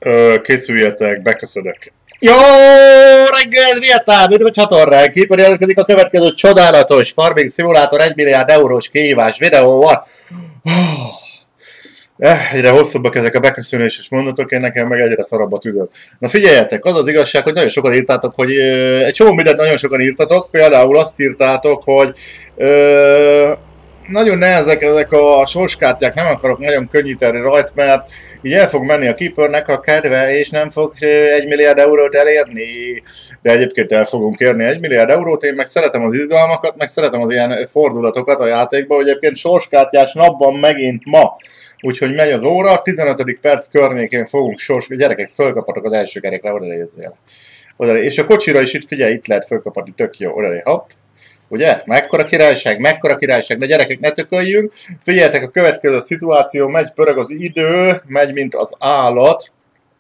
Készüljetek, beköszönök. Jó reggel, Vietnám! Üdv a csatornán! Képen jelentkezik a következő csodálatos Farming Simulator 1 milliárd eurós kihívás videóval. Egyre hosszabbak ezek a beköszönéses mondatok, én nekem meg egyre szarabb a tüdőm. Na figyeljetek, az az igazság, hogy nagyon sokan írtátok, hogy egy csomó mindent nagyon sokan írtatok, például azt írtátok, hogy nagyon nehezek ezek a sorskártyák, nem akarok nagyon könnyíteni rajta, mert így el fog menni a Keepernek a kedve, és nem fog 1 milliárd eurót elérni. De egyébként el fogunk érni 1 milliárd eurót, én meg szeretem az izgalmakat, meg szeretem az ilyen fordulatokat a játékban, hogy egyébként sorskártyás nap van megint ma. Úgyhogy megy az óra, 15. perc környékén fogunk gyerekek, fölkapatok az első kerékre, oda nézzél. És a kocsira is itt, figyelj, itt lehet fölkapatni, tök jó, oda hopp. Ugye? Mekkora királyság, de gyerekek, ne tököljünk. Figyeljetek, a következő szituáció, megy, pörög az idő, megy, mint az állat.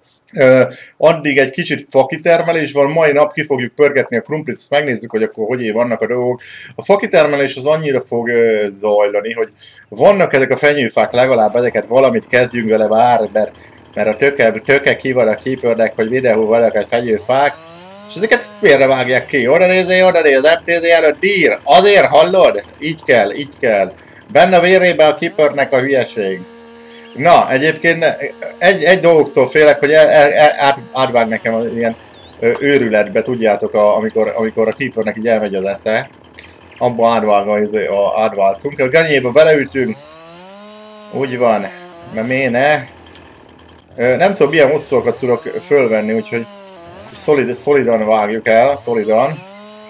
Addig egy kicsit fakitermelés van, mai nap ki fogjuk pörgetni a krumplit, ezt megnézzük, hogy akkor hogy vannak a dolgok. A fakitermelés az annyira fog zajlani, hogy vannak ezek a fenyőfák, legalább ezeket valamit kezdjünk vele mert a töke ki van a Keepernek, hogy videó vannak a fenyőfák. És ezeket félrevágják ki. Oda nézzél, nem nézzél előtt, dír. Azért hallod? Így kell. Benne a vérébe a Keepernek a hülyeség. Na, egyébként egy dolgoktól félek, hogy átvág nekem az ilyen őrületbe, tudjátok, amikor a Keepernek így elmegy az esze. Abba átváltunk. A ganyéba beleütünk. Úgy van. Mert miért ne? Nem tudom, milyen hosszúakat tudok fölvenni, úgyhogy szolidan vágjuk el, szolidan.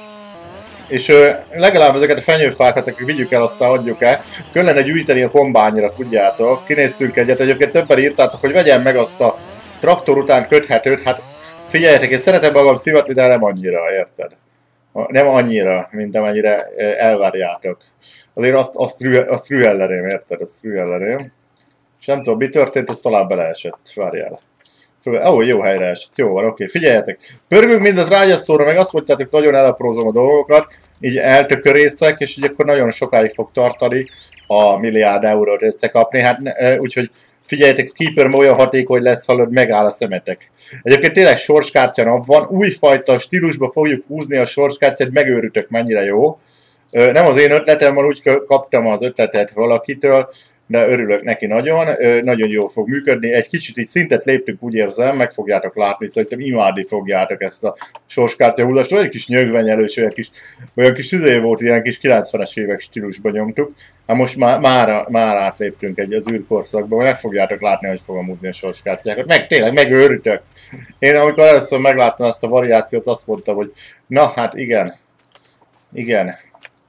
És legalább ezeket a fenyőfákat vigyük el, aztán adjuk el. Kellene gyűjteni a kombányra, tudjátok. Kinéztünk egyébként többen írtátok, hogy vegyem meg azt a traktor után köthetőt. Hát figyeljetek, én szeretem magam szivatni, de nem annyira, érted? Nem annyira, mint amennyire elvárjátok. Azért azt rühellerém, érted? Azt rühellerém. És nem tudom, mi történt, ez talán beleesett. Várjál. Jó helyre esett, jó van, oké. Figyeljetek, pörgünk mind a trágyaszóra, meg azt mondtátok, nagyon elaprózom a dolgokat, így eltökörészek, és így akkor nagyon sokáig fog tartani a milliárd eurót összekapni, hát úgyhogy figyeljetek, a Keeper olyan hatékony lesz, hallod, megáll a szemetek. Egyébként tényleg sorskártya nap van, újfajta stílusba fogjuk húzni a sorskártyát, megőrültök, mennyire jó. Nem az én ötletem van, úgy kaptam az ötletet valakitől, de örülök neki nagyon, nagyon jól fog működni. Egy kicsit így szintet léptünk, úgy érzem, meg fogjátok látni, szerintem imádni fogjátok ezt a sorskártya húzást. Olyan kis nyögvenyelős, olyan kis volt, ilyen kis 90-es évek stílusban nyomtuk. Hát most már átléptünk az űrkorszakba, meg fogjátok látni, hogy fogom húzni a sorskártyákat. Meg tényleg, megőrültök. Én amikor először megláttam ezt a variációt, azt mondtam, hogy na hát igen.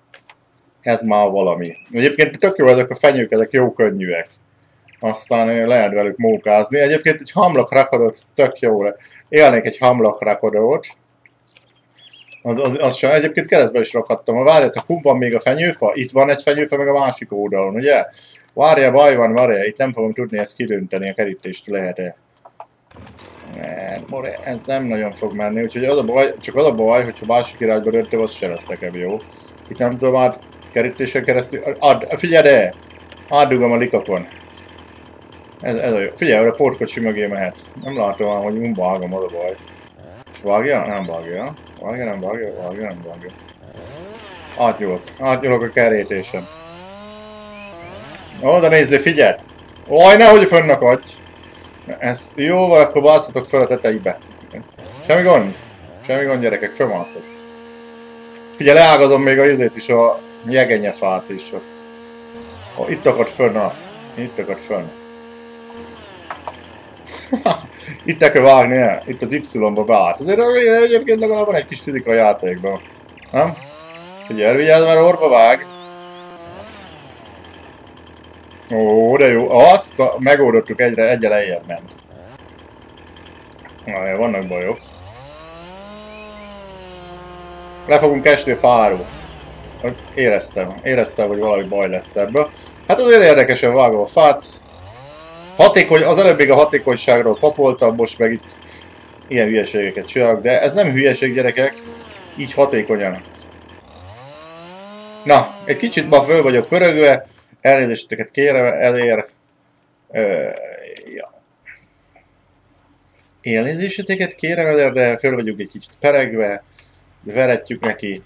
Ez már valami. Egyébként tök jó ezek a fenyők, ezek jó könnyűek. Aztán lehet velük mókázni. Egyébként egy hamlakrakodót, ez tök jó. Élnék egy hamlakrakodót. Az sem. Egyébként keresztbe is rakadtam. Várjátok, hol van még a fenyőfa? Itt van egy fenyőfa, meg a másik oldalon, ugye? Várja, baj van. Itt nem fogom tudni ezt kidönteni, a kerítést lehet-e. Ez nem nagyon fog menni, úgyhogy csak az a baj, hogyha másik irányba döntöm, az sem lesz nekem jó. Itt nem tudom át kerítésen keresztül. Figyelj ide! Átdugom a likakon. Ez a jó. Figyelj, a portkocsi mögé mehet. Nem látom ám, hogy vágom, az a baj. És vágja? Nem vágja. Nem vágja. Átnyúlok a kerítésen. Oda nézzél, figyelj! Oj, nehogy fönnakadj! Ez jó van, akkor bászatok fel a tetejébe. Semmi gond gyerekek, fölmászok. Figyelj, leágazom még a izét is, a jegenyefát is ott. Itt akad fönn, Itt kell vágni, itt az Y-ba beállt. Azért egyébként legalább van egy kis fizika a játékban. Nem? Figyelj, vigyázz, mert orba vág. Ó, de jó. Azt megoldottuk, egyre lejjebb ment. Na, vannak bajok. Le fogunk esni a fáról. Éreztem, hogy valami baj lesz ebből. Hát azért érdekesen vágom a fát. Az előbb még a hatékonyságról papoltam, most meg itt ilyen hülyeségeket csinálok, de ez nem hülyeség, gyerekek. Így hatékonyan. Na, egy kicsit ma föl vagyok pörögve. Elnézéseteket kérem ezért. Ja. Elnézéseteket kérem, de föl vagyunk egy kicsit peregve, veretjük neki.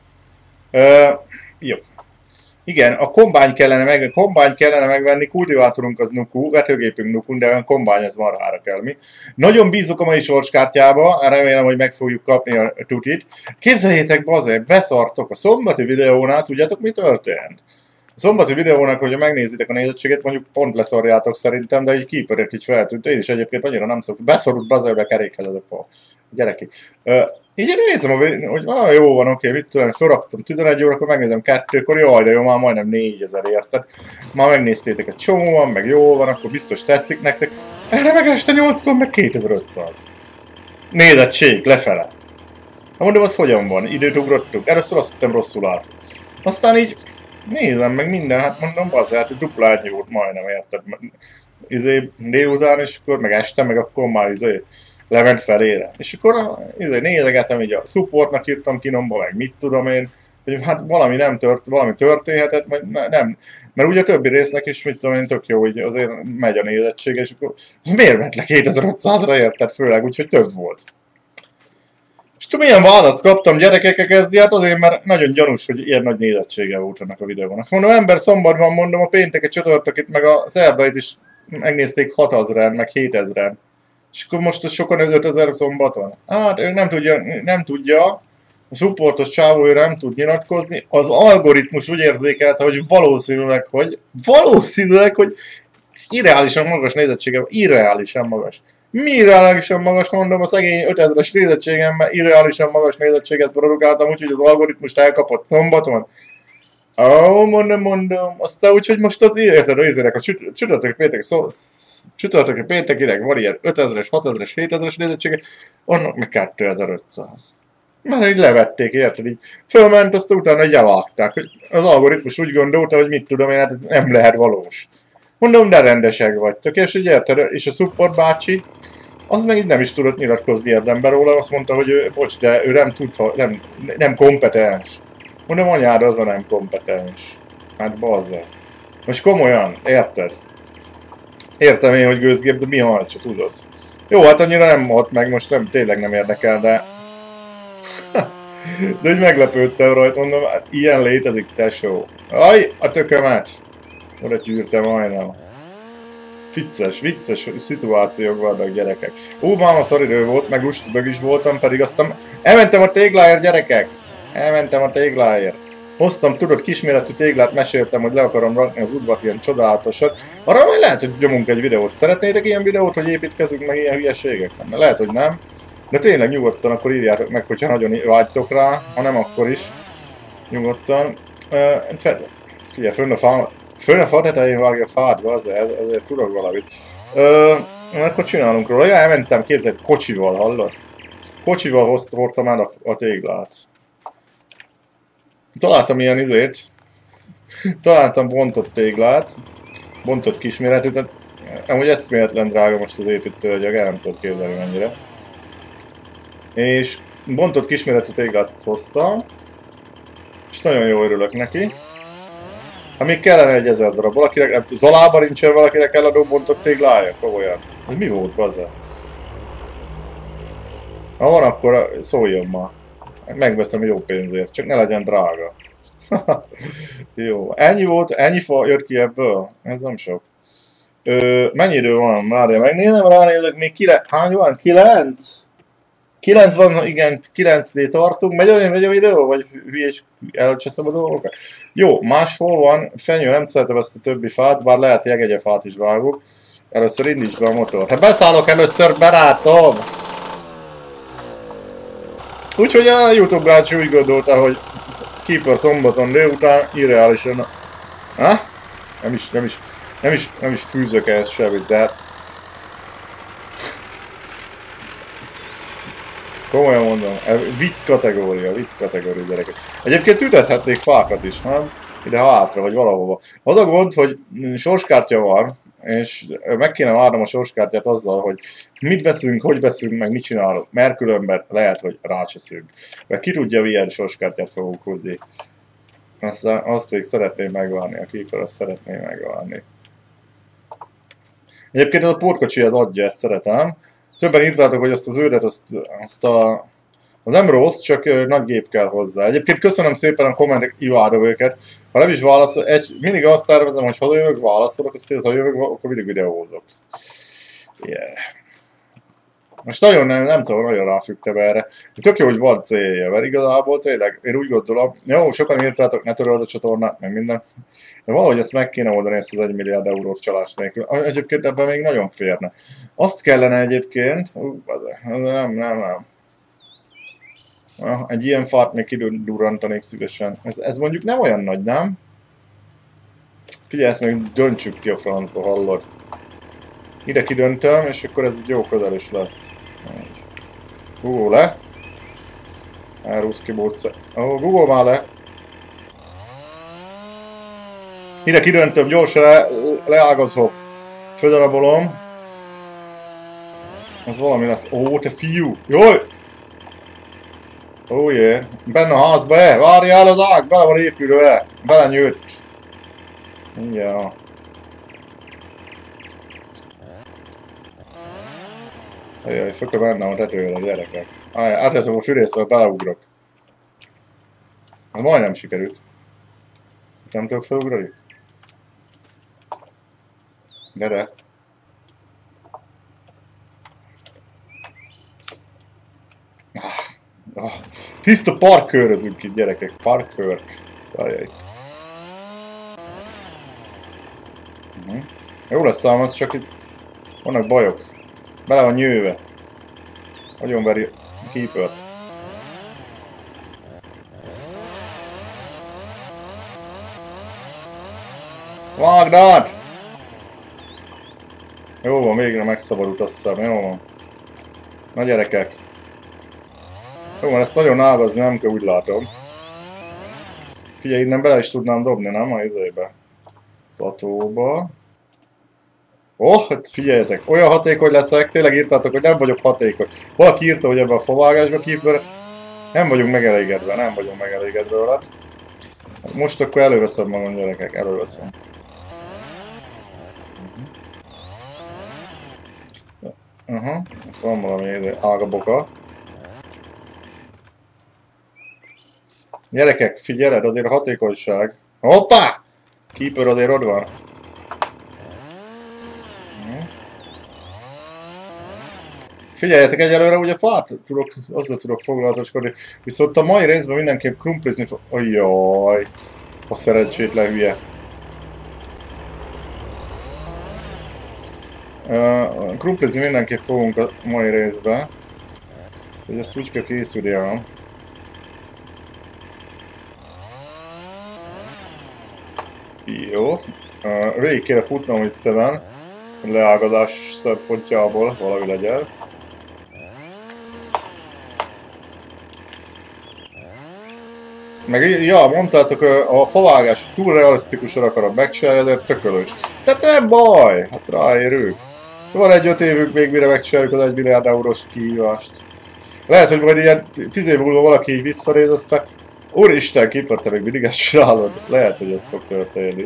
Jó. Igen, a kombány kellene megvenni, kultivátorunk az Nuku, vetőgépünk Nuku, de a kombány az marhára kell mi. Nagyon bízok a mai sorskártyába, remélem, hogy meg fogjuk kapni a tutit. Képzeljétek, bazeg, beszartok a szombati videónál, tudjátok mi történt? A szombati videónak, hogyha megnézitek a nézettséget, mondjuk pont leszarjátok szerintem, de egy keeperért így feltűnt. Én is egyébként annyira nem szoktam. Beszorult bazeg a kerékhez ez a gyereki. Így nézem, hogy jó van, oké, mit tudom, felraktam 11 órakor, megnézem 2-kor, jaj, de jó, már majdnem 4000 érted. Már megnéztétek egy csomóan, meg jó van, akkor biztos tetszik nektek. Erre meg este 8-kor, meg 2500. Nézettség, lefele. Mondom, az hogyan van? Időt ugrottuk. Először azt hittem rosszul át. Aztán így nézem meg minden, hát mondom, az hát dupla ennyi volt majdnem, érted? Délután, és akkor meg este, meg akkor már lement felére. És akkor nézegetem, így a supportnak írtam kinomba, meg mit tudom én, hogy hát valami történhetett, vagy nem. Mert ugye a többi résznek is, mit tudom én, tök jó, hogy azért megy a nézettsége, és akkor miért ment le 2500-ra, érted? Főleg úgyhogy több volt. És tudom, milyen választ kaptam gyerekekkel kezdi, hát azért, mert nagyon gyanús, hogy ilyen nagy nézettsége volt ennek a videónak. Mondom, ember szombatban mondom, a pénteket, csütörtökét, meg a szerdait is megnézték 6000-en, meg 7000-en. És akkor most sokan 5000 szombaton. Hát ő nem tudja, a supportos csávó ő nem tud nyilatkozni, az algoritmus úgy érzékelte, hogy valószínűleg, hogy irreálisan magas nézettsége, irreálisan magas. Mi irreálisan magas, mondom, a szegény 5000-es nézettségemmel irreálisan magas nézettséget produkáltam, úgyhogy az algoritmust elkapott szombaton. Mondom, aztán úgyhogy most az érted, a csütörtöki péntekinek van ilyen 5000-es, 6000-es, 7000-es nézettsége, annak meg 2500. Mert így levették, érted, így fölment, aztán utána így elvágták, hogy az algoritmus úgy gondolta, hogy mit tudom én, hát ez nem lehet valós. Mondom, de rendesek vagytok, és így érted, és a support bácsi, az meg így nem is tudott nyilatkozni érdemben róla, azt mondta, hogy bocs, de ő nem kompetens. Mondom, anyád, az a nem kompetens. Hát bazza. Most komolyan, érted? Értem én, hogy gőzgép, de mi hajtsa, tudod? Jó, hát annyira nem halt meg, most tényleg nem érdekel, de... de úgy meglepődtem rajta, mondom, hát ilyen létezik, tesó. Aj, a tökömet! Oda gyűrtem majdnem. Vicces szituációk vannak, gyerekek. Máma szaridő volt, meg lustadög is voltam, pedig aztán... Elmentem a tégláért, gyerekek! Elmentem a tégláért. Hoztam, tudod, kisméretű téglát, meséltem, hogy le akarom rakni az udvat ilyen csodálatosat. Arra majd lehet, hogy nyomunk egy videót. Szeretnétek ilyen videót, hogy építkezünk meg ilyen hülyeségek? Lehet, hogy nem. De tényleg nyugodtan akkor írjátok meg, hogyha nagyon vágytok rá, ha nem, akkor is. Nyugodtan. Figyelj, fönn a fa tetején vágja a fádba, azért tudok valamit. Akkor csinálunk róla. Ja, elmentem, képzeld, kocsival, hallod? Kocsival hordtam el a téglát. Találtam ilyen izét. Találtam bontott téglát. Bontott kisméretű, tehát amúgy eszméletlen drága most az építőanyag, el nem tudok képzelni mennyire. És bontott kisméretű téglát hoztam. És nagyon jól örülök neki. Hát még kellene egy 1000 darab. Valakinek, Zalában nincsen valakinek eladó bontott téglája? Komolyan. Ez mi volt, bazza? Ha van, akkor szóljon ma. Megveszem jó pénzért, csak ne legyen drága. Jó, ennyi volt, ennyi fa jött ki ebből? Ez nem sok. Mennyi idő van? Várjál, megnézem, ránézek, még hány van? 9? 9 van, igen, 9-nél tartunk. Megy a videó? Vagy hülyés elcseszem a dolgokat? Jó, máshol van, fenyő, nem szeretem ezt a többi fát, bár lehet jegegyefát is vágok. Először indítsd be a motor. Hát beszállok először, barátom! Úgyhogy a YouTube bácsi úgy gondolta, hogy Keeper szombaton délután irreálisan... Ha? Nem is fűzök ehhez semmit, de hát... Komolyan mondom, vicc kategória gyerekek. Egyébként ütethetnék fákat is, nem? Ide hátra, vagy valahova. Az a gond, hogy sorskártya van, és meg kéne várnom a sorskártyát azzal, hogy mit veszünk, hogy veszünk, meg mit csinálunk, mert különben lehet, hogy rácseszünk. Mert ki tudja, milyen sorskártyát fogunk hozni. Aztán azt még szeretném megvárni, a Keeper azt szeretném megvárni. Egyébként ez a portkocsi az adja, ezt szeretem. Többen írtátok, hogy azt az őret, az nem rossz, csak nagy gép kell hozzá. Egyébként köszönöm szépen a kommentek, imádom őket. Ha nem is válaszol, mindig azt tervezem, hogy ha jövök, válaszolok, azt ha jövök, akkor mindig videózok. Yeah. Most nagyon nem tudom, nagyon ráfügtem erre. Tök jó, hogy van célja, mert igazából tényleg, én úgy gondolom, jó, sokan írtátok, ne töröld a csatornát, meg minden, de valahogy ezt meg kéne oldani, ezt az 1 milliárd eurós csalás nélkül. Egyébként ebben még nagyon férne. Azt kellene egyébként, nem. Egy ilyen fart még kidurrantanék szívesen. Ez mondjuk nem olyan nagy, nem? Figyelj, ezt még döntsük ki a francba, hallod? Ide kidöntöm, és akkor ez egy jó közel is lesz. Google le. Elrúsz ki bótsza. Google már le. Ide kidöntöm, gyorsan leágazok. Földarabolom. Az valami lesz. Ó, te fiú! Jaj! Ó, yeah. Benne a házba, várjál az ág, bele van épülve, belenyőtt. Ja. Ajaj, fökö benne a tetőre a gyerekek. Átveszem a fűrészre, beleugrok. Ez majdnem sikerült. Nem tudok felugrani? Gyere. Tiszta parkőrözünk itt, gyerekek. Parkőr. Ajaj. Jó lesz ám, az csak itt vannak bajok. Bele van nyőve. Nagyon veri a keepert. Vágd át! Jó van, végre megszabadult, azt hiszem, jó van. Na gyerekek. Jó van, ezt nagyon ágazni nem kell, úgy látom. Figyelj, innen bele is tudnám dobni, nem? A izébe. Platóba. Hát figyeljetek, olyan hatékony leszek, tényleg írtátok, hogy nem vagyok hatékony. Valaki írta, hogy ebben a favágásba keeper. Nem vagyunk megelégedve vele. Most akkor előveszem magam, gyerekek, előveszem. Itt van valami ágaboka. Gyerekek, figyeled, azért a hatékonyság. Hoppá! Keeper azért ott van. Figyeljetek, egyelőre ugye fát tudok, azzal tudok foglalatoskodni. Viszont a mai részben mindenképp krumplizni fog... Ajjaj! A szerencsétlen hülye. Krumplizni mindenképp fogunk a mai részben. Hogy ezt úgy kell készüljem. Jó. Végig kéne futnom itt ezen. Leágazás szempontjából valami legyen. Meg, ja, mondtátok, a favágás túl realisztikusan akarom megcsinálni, de tökölös. Tehát nem baj, hát ráérünk. Van egy 5 évünk még, mire megcsináljuk az 1 milliárd eurós kihívást. Lehet, hogy majd ilyen 10 év múlva valaki így visszanéz, aztán úristen, Keeper, te még mindig ezt csinálod. Lehet, hogy ez fog történni.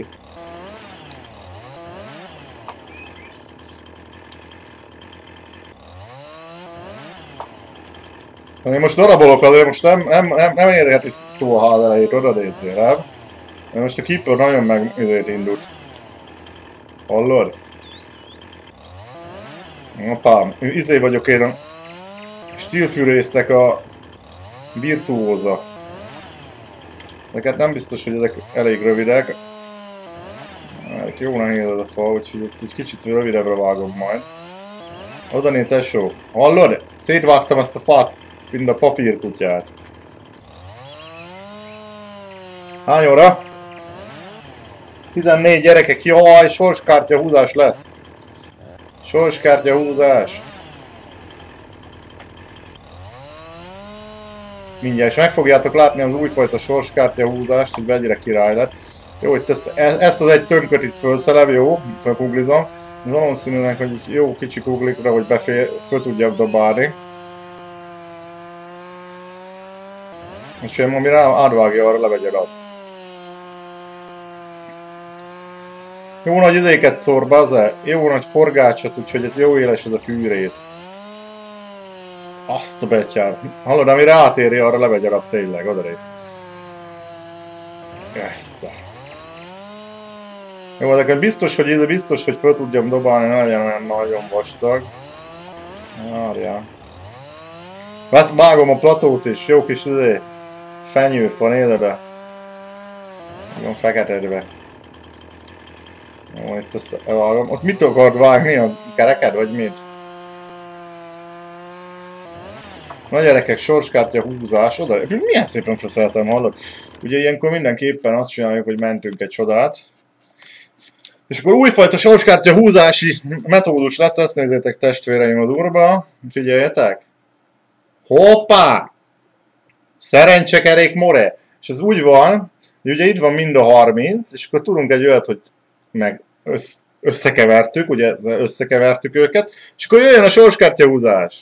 Én most darabolok azért, most nem érheti szó a ház elejét, oda nézzél, nem? Mert most a Keeper nagyon indult. Hallod? Apám, izé vagyok én a stílfűrésznek a virtuóza. Neked nem biztos, hogy ezek elég rövidek. Jó nehéz ez a fa, úgyhogy egy kicsit rövidebbre vágom majd. Odané, tesó. Hallod? Szétvágtam ezt a fát, mint a papírkutyát. Hány óra? 14 gyerekek, jaj, sorskártya húzás lesz. Sorskártya húzás. Mindjárt, és meg fogjátok látni az újfajta sorskártya húzást, hogy mennyire király lett. Jó, hogy ezt az egy tönköt itt felszelem, jó, felkuglizom. Valószínűleg, hogy jó kicsi kuglikra, hogy föl tudjak dobálni. És én amire átvágja, arra levegyen át. Jó nagy izéket szór be, jó nagy forgácsot, úgyhogy ez jó éles ez a fűrész. Azt a betyár. Hallod, ami rátéri, arra levegyarab tényleg, odarébb. Ezt a... Jó, ezeket biztos, hogy fel tudjam dobálni, ne legyen olyan nagyon vastag. Várjál. Vágom a platót is, jó kis fenyőfa, nézd be. Nagyon feketedve. Jó, itt azt elvágom. Ott mit akart vágni? A kereked, vagy mit? Na gyerekek, sorskártya húzás, oda. Milyen szépen szeretem, hallod? Ugye ilyenkor mindenképpen azt csináljuk, hogy mentünk egy csodát. És akkor újfajta sorskártya húzási metódus lesz, ezt nézzétek testvéreim az úrba. Figyeljetek! Hoppá! Szerencsekerék more! És ez úgy van, hogy ugye itt van mind a 30, és akkor tudunk egy olyat, hogy meg összekevertük, ugye összekevertük őket, és akkor jöjjön a sorskártya húzás!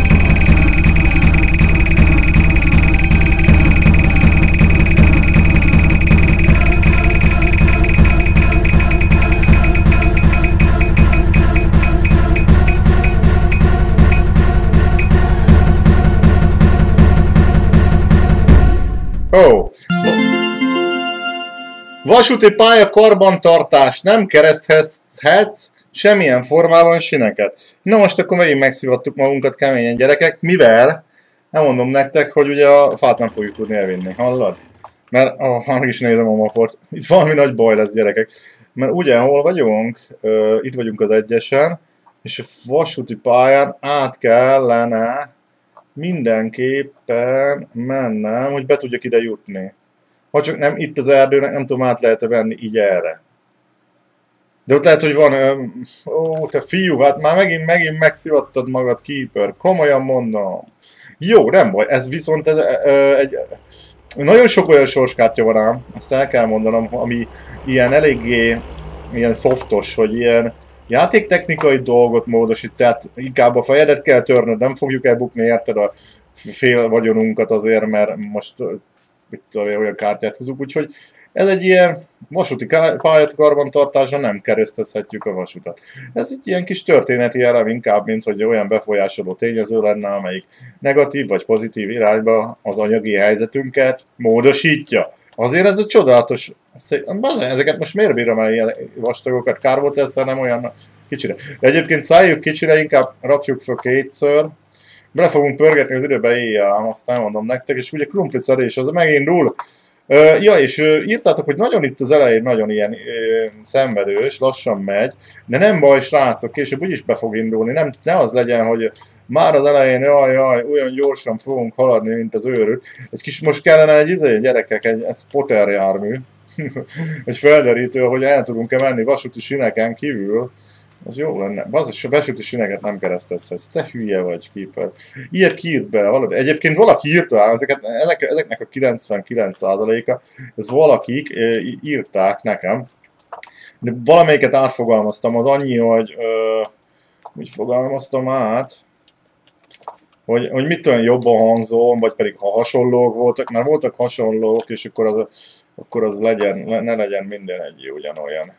Ó! Vasúti pálya karbantartás, nem kereszthetsz semmilyen formában sineket. Na most akkor megint megszivattuk magunkat keményen gyerekek, mivel elmondom nektek, hogy ugye a fát nem fogjuk tudni elvinni, hallod? Mert, meg is nézem a mapot, itt valami nagy baj lesz gyerekek. Mert ugye hol vagyunk? Itt vagyunk az egyesen, és a vasúti pályán át kellene mindenképpen mennem, hogy be tudjak ide jutni. Ha csak nem itt az erdőnek, nem tudom, át lehet-e venni így erre. De ott lehet, hogy van... Ó, te fiú, hát már megint megszivattad magad, Keeper. Komolyan mondom. Jó, nem baj. Ez viszont egy... Nagyon sok olyan sorskártya van ám, azt el kell mondanom, ami ilyen eléggé ilyen softos, hogy ilyen játéktechnikai dolgot módosít, tehát inkább a fejedet kell törnöd, nem fogjuk elbukni, érted, a fél vagyonunkat azért, mert most olyan kártyát húzunk, úgyhogy ez egy ilyen vasúti pályát karbantartásra nem keresztezhetjük a vasutat. Ez egy ilyen kis történeti elem inkább, mint hogy olyan befolyásoló tényező lenne, amelyik negatív vagy pozitív irányba az anyagi helyzetünket módosítja. Azért ez egy csodálatos... Ezeket most miért bírom el ilyen vastagokat? Kár volt ezzel, nem olyan kicsire. De egyébként szálljuk kicsire, inkább rakjuk fel kétszer. Bele fogunk pörgetni az időbe éjjel, azt elmondom nektek, és ugye krumpliszedés az megindul. Ja, és írtátok, hogy nagyon itt az elején nagyon ilyen szenvedős, lassan megy, de nem baj, srácok, később úgyis be fog indulni, ne az legyen, hogy már az elején, jaj, olyan gyorsan fogunk haladni, mint az őrült. Egy kis, most kellene egy gyerekek, egy spotter jármű, egy felderítő, hogy el tudunk-e menni vasúti sineken kívül. Az jó lenne. Bazzis, a besüti sineket nem keresztezhetsz. Te hülye vagy, Keeper. Ilyet kiírt be valami. Egyébként valaki írta, ezeknek a 99%-a, ez valakik írták nekem. De valamelyiket átfogalmaztam, az annyi, hogy úgy fogalmaztam át, hogy mit olyan jobban hangzom, vagy pedig ha hasonlók voltak, mert voltak hasonlók, és akkor az legyen, ne legyen minden egy ugyanolyan.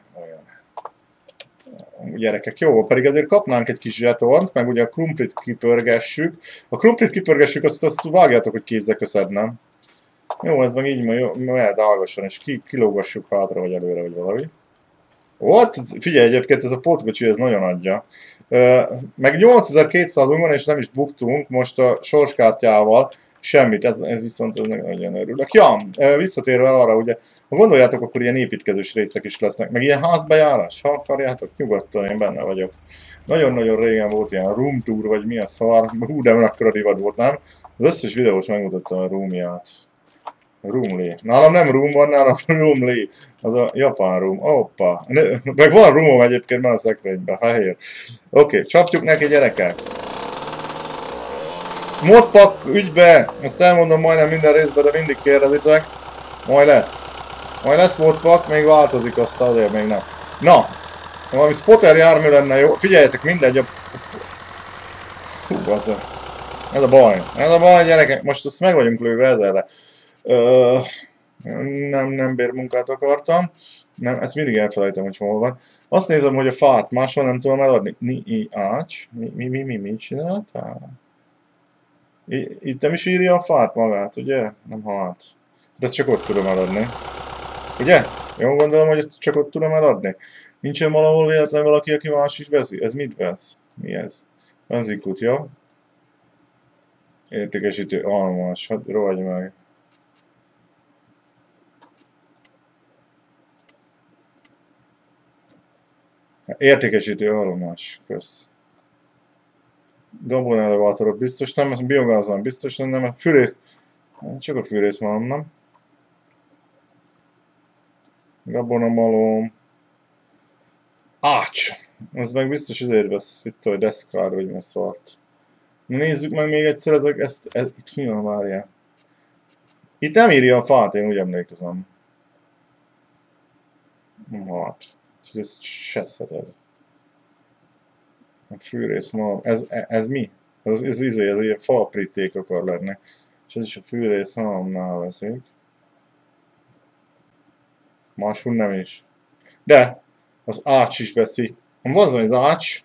Gyerekek, jó, pedig azért kapnánk egy kis zsetont, meg ugye a krumplit kipörgessük. A krumplit kipörgessük, azt vágjátok, hogy kézzel köszednem. Jó, ez meg így mehet ágasson, és kilógassuk hátra, vagy előre, vagy valami. Ott, figyelj, egyébként ez a pótkocsi, ez nagyon adja. Meg 8200-unk van, és nem is buktunk most a sorskártyával semmit, ez viszont nagyon örülök. Ja, visszatérve arra, ugye, ha gondoljátok, akkor ilyen építkezős részek is lesznek, meg ilyen házbejárás, ha akarjátok, nyugodtan, én benne vagyok. Nagyon-nagyon régen volt ilyen room tour, vagy mi a szar, hú, de mekkora divat volt, nem? Az összes videós megmutattam a roomját. Roomly. Nálam nem room van, nálam roomly. Az a japán room. Hoppa. Meg van roomom egyébként, már a szekrényben, fehér. Oké, csapjuk neki, gyerekek. Modpack ügybe, ezt elmondom majdnem minden részben, de mindig kérdezitek. Majd lesz. Majd lesz modpack, még változik, azt azért még nem. Na, valami spotter jármű lenne jó. Figyeljetek, mindegy a... Hú, ez a baj. Ez a baj, gyerekek. Most azt meg vagyunk lőve ezerre. Nem bérmunkát akartam. Nem, ezt mindig elfelejtem, hogy hol van. Azt nézem, hogy a fát máshol nem tudom eladni. Mit csináltál? Itt nem is írja a fát magát, ugye? Nem halt. De ezt csak ott tudom eladni. Ugye? Jól gondolom, hogy ezt csak ott tudom eladni. Nincsen valahol véletlen valaki, aki más is veszi? Ez mit vesz? Mi ez? Benzinkút, jó? Értékesítő almas, hát rohagy meg. Értékesítő almas, kösz. Gabon elevátorok biztos nem, ez biogáz nem biztos nem, fűrész, csak a fűrészmalom, nem? Gabonamalom. Ács! Ez meg biztos azért vesz, itt a deszkár, vagy mi szart. Na nézzük meg még egyszer itt mi van, várjál. Itt nem írja a fát, én úgy emlékezem. Hát. Úgyhogy ezt se szeded. A fűrészmalom. Ez mi? Ez ilyen faapríték akar lenni. És ez is a fűrészmalomnál veszik. Máshol nem is. De! Az ács is veszi. Van az ács.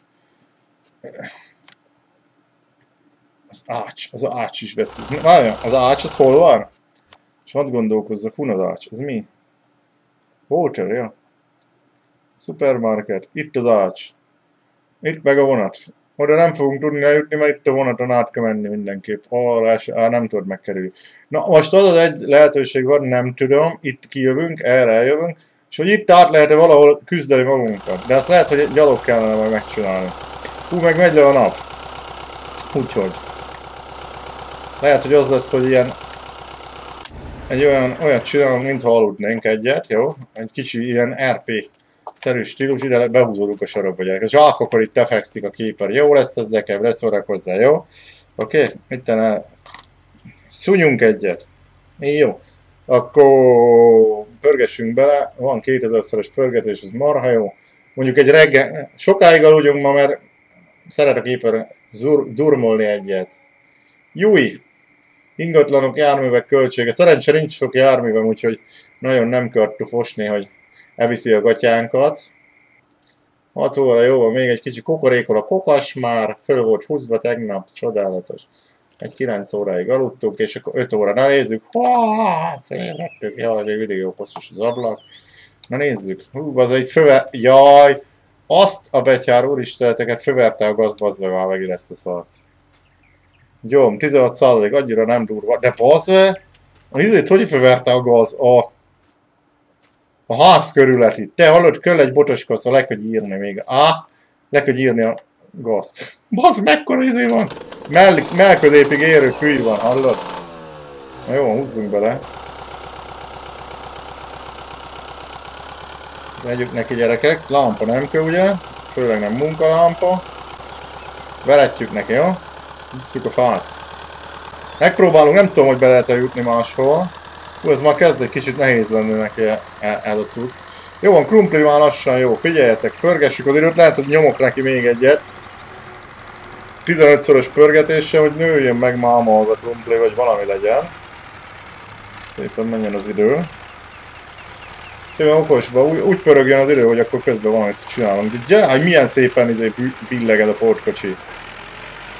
Az ács is veszi. Várjál, az ács az hol van? És hadd gondolkozzak, hun az ács. Ez mi? Water, ja. Supermarket. Itt az ács. Itt meg a vonat. Oda nem fogunk tudni eljutni, mert itt a vonaton át kell menni mindenképp. Arra nem tudod megkerülni. Na most az egy lehetőség van, nem tudom. Itt kijövünk, erre eljövünk. És hogy itt át lehet-e valahol küzdeni magunkat. De azt lehet, hogy gyalog kellene majd megcsinálni. Hú, meg megy le a nap. Úgyhogy. Lehet, hogy az lesz, hogy ilyen... Egy olyat csinálunk, mintha aludnénk egyet, jó? Egy kicsi ilyen RP-szerű stílus, ide behúzódunk a sarokba, gyerek. A zsák akkor itt tefekszik a képer. Jó lesz ez nekem, leszórakozzá, jó? Oké? Itten szúnyunk egyet. Jó. Akkor pörgessünk bele, van 2000-szeres pörgetés, ez marha jó. Mondjuk egy reggel, sokáig aludjunk ma, mert szeretek éppen durmolni egyet. Júj! Ingatlanok, járművek költsége. Szerencsére nincs sok járművem, úgyhogy nagyon nem kell fosni, hogy elviszi a gatyánkat. 6 óra jó van, még egy kicsi kokorékol a kokas már, föl volt húzva tegnap, csodálatos. Egy 9 óráig aludtunk, és akkor 5 óra. Na nézzük. Félrettük. Jaj, még mindig jó koszos az ablak. Na nézzük. Hú, az egy föver... Jaj! Azt a betyár úristeneteket föverte a gaz, bazdmeg már megint ezt a szart. Jó, 16%, annyira nem durva. De bazdmeg! Nézzük, hogy föverte a gaz a ház körületi. Te hallod, kell egy botoskosz, le kell írni még. Le kell írni a gazt. Bazd, mekkora izé van? Mellközépig érő fűj van, hallod? Na jó, húzzunk bele. Tegyük neki, gyerekek. Lámpa nem kell, ugye? Főleg nem munkalámpa. Veretjük neki, jó? Visszük a fát. Megpróbálunk, nem tudom, hogy be lehet-e jutni máshol. Hú, ez már kezd egy kicsit nehéz lenni neki ez a cucc. Jó van, krumpli már lassan jó. Figyeljetek, pörgessük az időt, lehet, hogy nyomok neki még egyet. 15-szörös pörgetéssel, hogy nőjön meg máma az a krumpli, vagy valami legyen. Szépen menjen az idő. Szépen okosba, úgy pörögjön az idő, hogy akkor közben valamit csinálunk. De milyen szépen billeged a portkocsi. És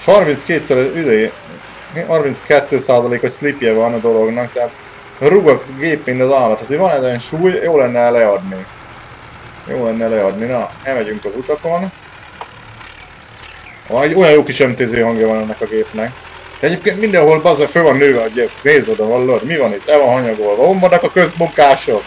32%-os slipje van a dolognak, tehát rúg a gép, mint az állat. Azért van ezen súly, jó lenne leadni. Na, elmegyünk az utakon. Olyan jó kis MTZ hangja van ennek a gépnek. De egyébként mindenhol bazza föl van nőve a gép. Nézd oda, hallod? Mi van itt? El van hanyagolva. Hol vannak a közmunkások?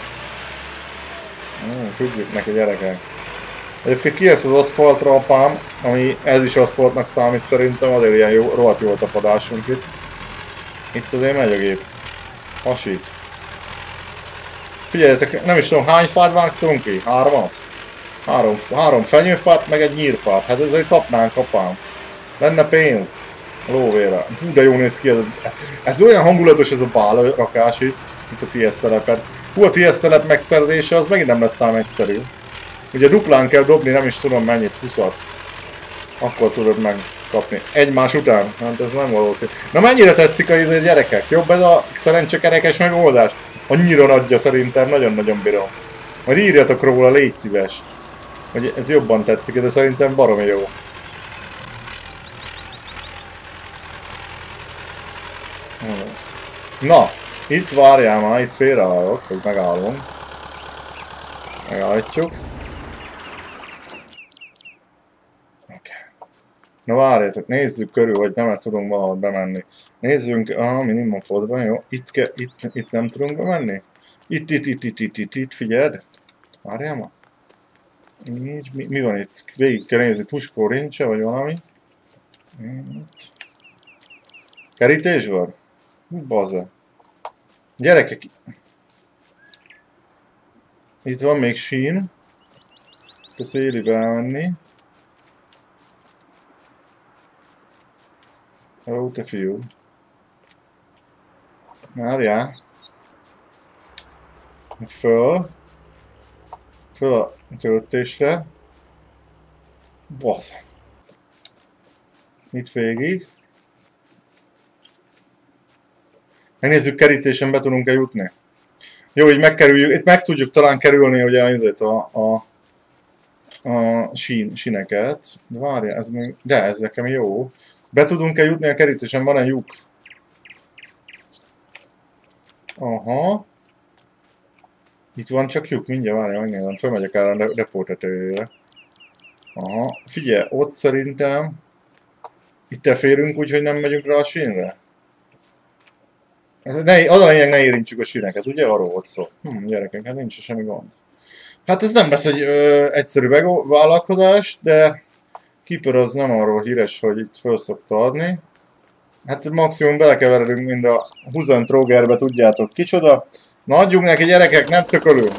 Tudjuk neki, gyerekek. Egyébként ki lesz az aszfaltra, apám, ami ez is aszfaltnak számít szerintem, azért ilyen jó, rohadt jó tapadásunk itt. Itt azért megy a gép. Hasít. Figyeljetek, nem is tudom, hány fát vágtunk ki? 3-at? 3 fenyőfát, meg egy nyírfát. Hát ezért kapnánk, apám. Lenne pénz. Lóvére. Fú, de jó néz ki. Ez olyan hangulatos ez a bálrakás itt, mint a TS telepen. Hú, a TS telep megszerzése az megint nem lesz ám egyszerű. Ugye duplán kell dobni, nem is tudom mennyit, 20-at. Akkor tudod megkapni. Egymás után? Hát ez nem valószínű. Na mennyire tetszik a gyerekek? Jobb ez a szerencsekerekes megoldás? Annyira nagyja szerintem, nagyon-nagyon bírom. Majd írjatok róla, légy szíves. Hogy ez jobban tetszik, de szerintem baromi jó. Ez. Na, itt várjál már, itt félreállok, hogy megállunk. Megállítjuk. Na várjátok, nézzük körül, hogy nem tudunk valahol bemenni. Nézzünk, minimum fotban, jó. Itt nem tudunk bemenni? Itt, figyeld. Várjál ma. Így, mi van itt? Végig kell nézni, tuskó rincse, vagy valami. Itt. Kerítés van? Baza. Gyerekek. Itt van még sín. Itt a széli bemenni. Ó, te fiú. Várjál. Föl a töltésre. Basz. Itt végig. Megnézzük, kerítésen be tudunk-e jutni. Jó, így megkerüljük, itt meg tudjuk talán kerülni ugye a síneket. De várjál, ez még, de ez nekem jó. Be tudunk-e jutni a kerítésen? Van-e lyuk? Aha. Itt van csak lyuk, mindjárt várjál, megnézem. Fölmegyek el a depó tetejére. Aha. Figyelj, ott szerintem itt férünk úgy, hogy nem megyünk rá a sínre. Az a lényeg, ne érintsük a síneket, ugye? Arról volt szó. Gyerekek, hát nincs semmi gond. Hát ez nem lesz egy egyszerű vállalkozás, de Keeper az nem arról híres, hogy itt föl szokta adni. Hát maximum belekeveredünk mind a Huzen Trógerbe, tudjátok kicsoda. Na adjunk neki, gyerekek, nem tökölünk.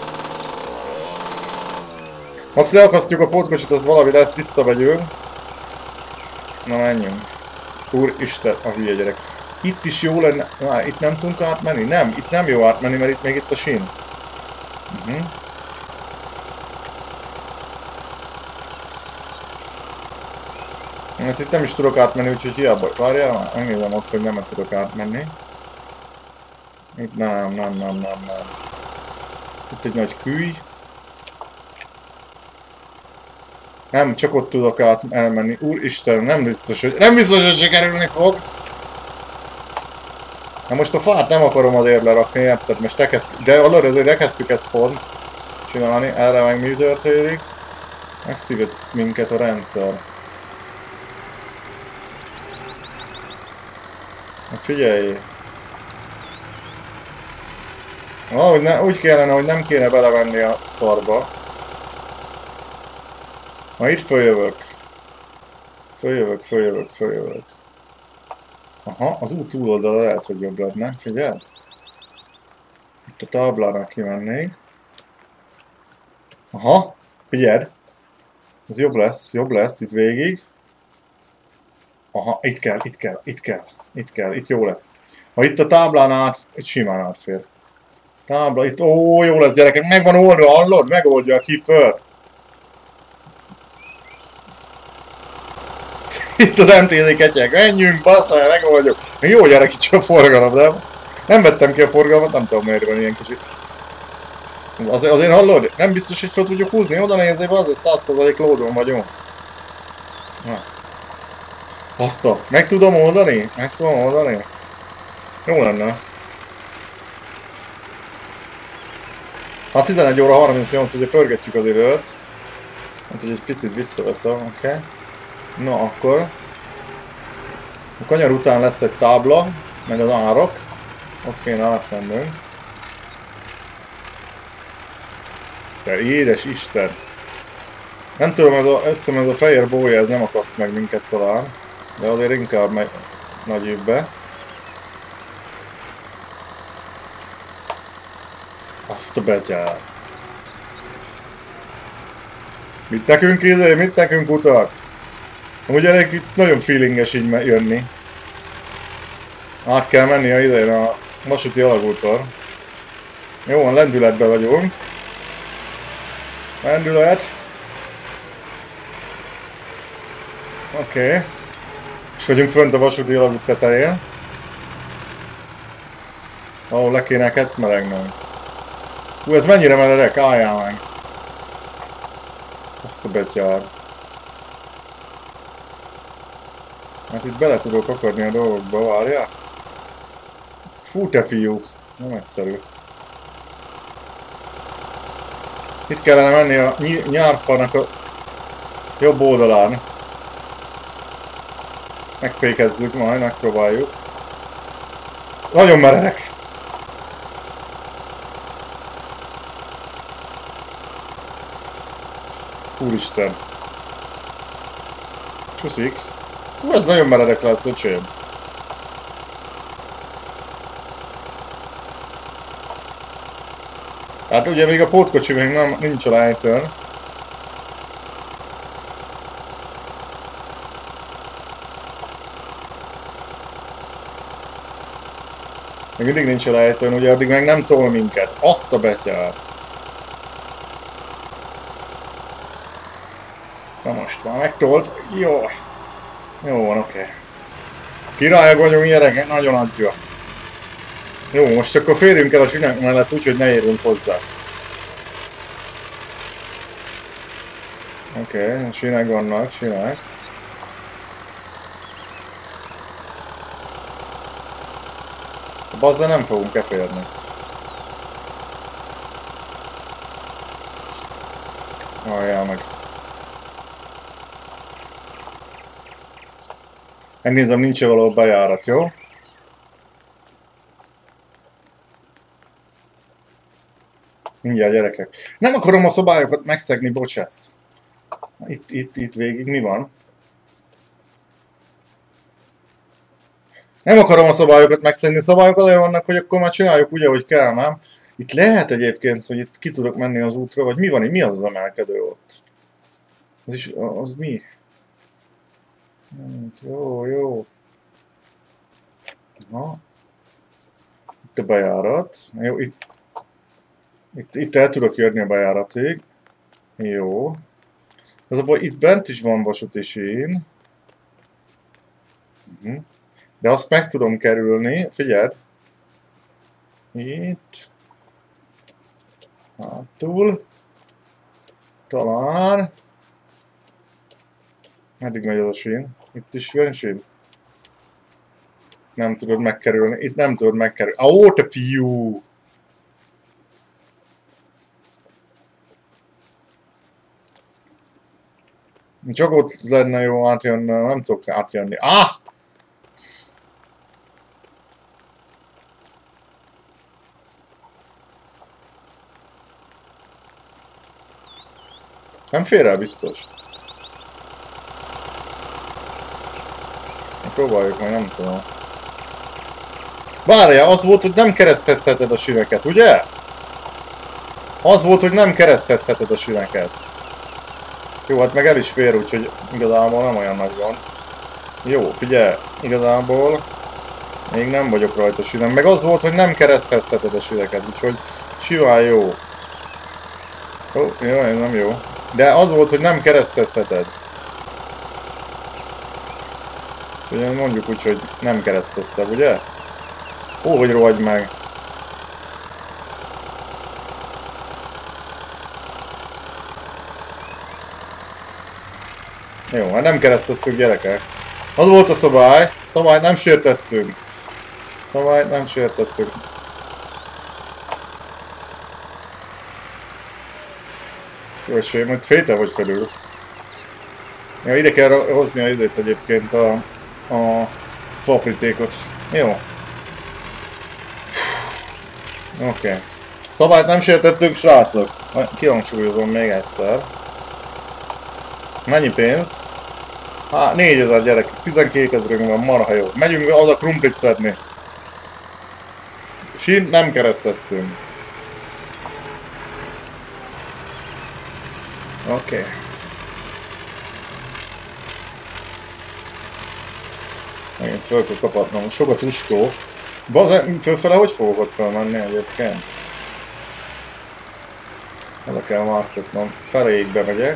Max leakasztjuk a pótkocsit, az valami lesz, visszamegyünk. Na menjünk. Úristen, a hülye gyerek. Itt is jó lenne... itt nem tudunk átmenni? Nem, itt nem jó átmenni, mert még itt a sín. Hát itt nem is tudok átmenni, úgyhogy hiába. Várjál már, megnézem ott, hogy nem tudok átmenni. Itt nem. Itt egy nagy kűj. Nem, csak ott tudok elmenni. Úristen, nem biztos, hogy sikerülni fog. Na most a fát nem akarom azért lerakni, érted? Most elkezdtük, de azért elkezdtük ezt pont csinálni. Erre meg mi történik? Megszívett minket a rendszer. Na figyelj! Úgy kellene, hogy nem kéne belevenni a szarba. Ma itt följövök. Följövök. Aha, az út túloldala lehet, hogy jobb lenne. Figyelj! Itt a táblának kimennék. Aha, figyeld! Ez jobb lesz, itt végig. Aha, itt kell, itt jó lesz. Ha itt a táblán itt simán átfér. Tábla, itt, jó lesz gyerekek, megvan oldva, hallod? Megoldja a Keeper. Itt az MTZ ketyeg, menjünk, basszal, megoldjuk. Még jó gyerek, itt csak a forgalom, de nem vettem ki a forgalmat, nem tudom miért van ilyen kicsit. Azért hallod, nem biztos, hogy fel tudjuk húzni, oda nézzél, az 100% lódon vagyunk. Na. Baszta, meg tudom oldani? Jó lenne. Hát 11 óra 38, ugye pörgetjük az időt. Hát, hogy egy picit visszaveszem, oké. Na akkor. A kanyar után lesz egy tábla, meg az árok. Ott kéne átmennünk. Te édes Isten! Nem tudom, ez a fehér bója, ez nem akaszt meg minket talán. De azért inkább megy nagy évbe. Azt a betyár. Mit nekünk utak? Amúgy elég itt nagyon feelinges így jönni. Át kell menni a vasúti alagútval. Jó van, lendületben vagyunk. Lendület. Oké. És vagyunk fönt a vasúti alagút tetején. Ahol le kéne kecmeregnünk. Ez mennyire meredek, álljál meg. Azt a betyár. Hát itt bele tudok akadni a dolgokba, várjál. Fú, te fiú. Nem egyszerű. Itt kellene menni a nyárfának a jobb oldalán. Megpékezzük majd, megpróbáljuk. Nagyon meredek. Úristen. Csúszik. Hú, ez nagyon meredek lesz, öcsém. Hát ugye még a pótkocsi még nem, nincs a lánytől. Még mindig nincs a lejtőn, ugye addig meg nem tol minket. Azt a betyár. Na most már megtolt. Jó. Jó van, oké. Királyok vagyunk, gyerekek, nagyon adja. Jó, most akkor férjünk el a sinek mellett, úgyhogy ne érjünk hozzá. Oké, sinek vannak, sinek. Bazzal nem fogunk eférni. Halljál meg. Megnézem, nincs-e valahol bejárat, jó? Mindjárt, gyerekek. Nem akarom a szabályokat megszegni, bocsász. Itt végig mi van? Nem akarom a szabályokat megszegni, szabályok azért vannak, hogy akkor már csináljuk úgy, ahogy kell, nem? Itt lehet egyébként, hogy itt ki tudok menni az útra, vagy mi van itt? Mi az az emelkedő ott? Az is, az mi? Jó, jó. Na. Itt a bejárat. Jó, itt el tudok jönni a bejáratig. Jó. Az a baj, itt bent is van vasúti sín. De azt meg tudom kerülni. Figyeld. Itt. Hátul. Talán. Meddig megy az a sín? Itt is van sín. Nem tudod megkerülni. Itt nem tudod megkerülni. Ó, te fiú! Csak ott lenne jó átjönni, nem tudok átjönni. Ah! Nem fér el biztos. Próbáljuk meg, nem tudom. Várjál, az volt, hogy nem keresztezheted a siveket, ugye? Az volt, hogy nem keresztezheted a siveket. Jó, hát meg el is fér, úgyhogy igazából nem olyan nagy gond. Jó, figyelj, igazából még nem vagyok rajta sinem. Meg az volt, hogy nem keresztezheted a siveket, úgyhogy simán jó. Ó, jó, ez nem jó. De az volt, hogy nem keresztezheted. Úgyhogy mondjuk úgy, hogy nem keresztezted, ugye? Ó, hogy rohagy meg. Jó, hát nem kereszteztük, gyerekek. Az volt a szabály. Szabályt nem sértettünk. Szabályt nem sértettünk. Jó, és én majd féte vagy felül. Ja, ide kell hozni a időt egyébként a fapritékot. Jó. Oké. Szabályt nem sértettünk, srácok. Kihangsúlyozom még egyszer. Mennyi pénz? Hát 4000 gyerek, 12 000 van, marha jó. Megyünk az a krumplit szedni. Sínt nem kereszteztünk. Oké. Megint föl kell kapatnom. Sok a tuskó. Bazen, fölfele hogy fogok ott felmenni egyébként? Oda kell váltatnom. Feléig bemegyek.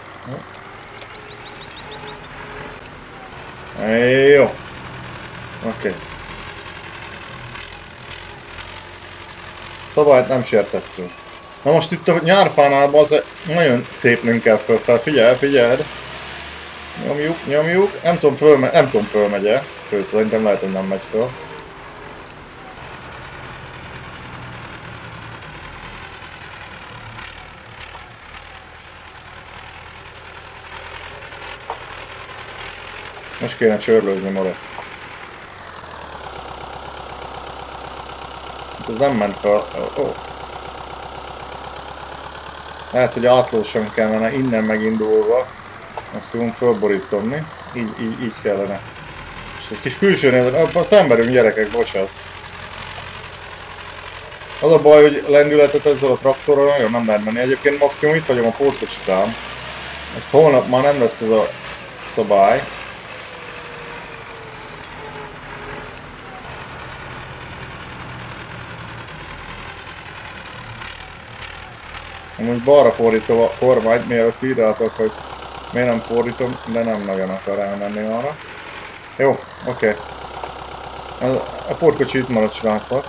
Jó. Oké. Szabályt nem sértettünk. Na most itt a nyárfánál nagyon tépnünk kell fölfel. Figyelj, figyeld. Nyomjuk, nyomjuk. Nem tudom fölmegye. Sőt, szerintem lehet, hogy nem megy föl. Most kéne csörlőzni marad. Hát ez nem ment fel. Oh. Lehet, hogy átlósan kellene innen megindulva. Maximum fölborítom, mi? Így kellene. És egy kis külső nézet. Abban szemberünk gyerekek, bocsász. Az a baj, hogy lendületet ezzel a traktorral nagyon nem lehet menni. Egyébként maximum itt hagyom a pótkocsitám. Ezt holnap már nem lesz ez a szabály. Amúgy balra fordítom a kormányt, mielőtt írjátok, hogy miért nem fordítom, de nem nagyon akar elmenni arra. Jó, oké. A portkocsi itt maradt, srácok.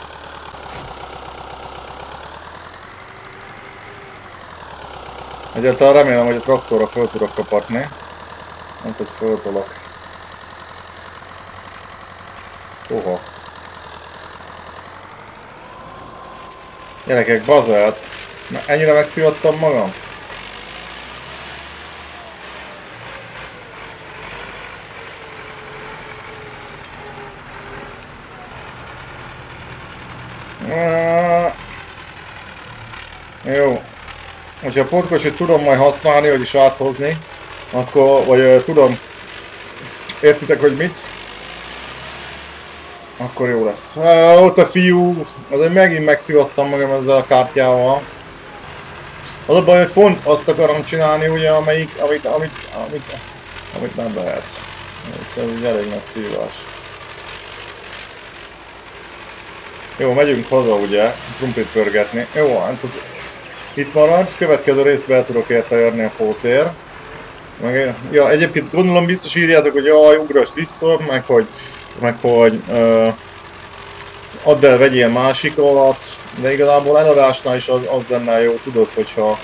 Egyáltalán remélem, hogy a traktorra föl tudok kapatni. Nem hogy föltolok. Oha. Gyerekek, bazelt. Ennyire megszivattam magam? Jó. Hogyha a pótkocsit tudom majd használni, vagyis áthozni, akkor, vagy tudom, értitek, hogy mit? Akkor jó lesz. Ott a fiú, azért megint megszivattam magam ezzel a kártyával. Az a baj, hogy pont azt akarom csinálni, ugye, amit nem lehet. Ez egy elég nagy szívás. Jó, megyünk haza, ugye, krumplit pörgetni. Jó, hát az itt marad, következő részben el tudok érte jönni a pótér. Ja, egyébként gondolom biztos írjátok, hogy jaj, ugrass vissza, meg hogy add el, vegyél másikat, de igazából eladásnál is az lenne jó, tudod, hogyha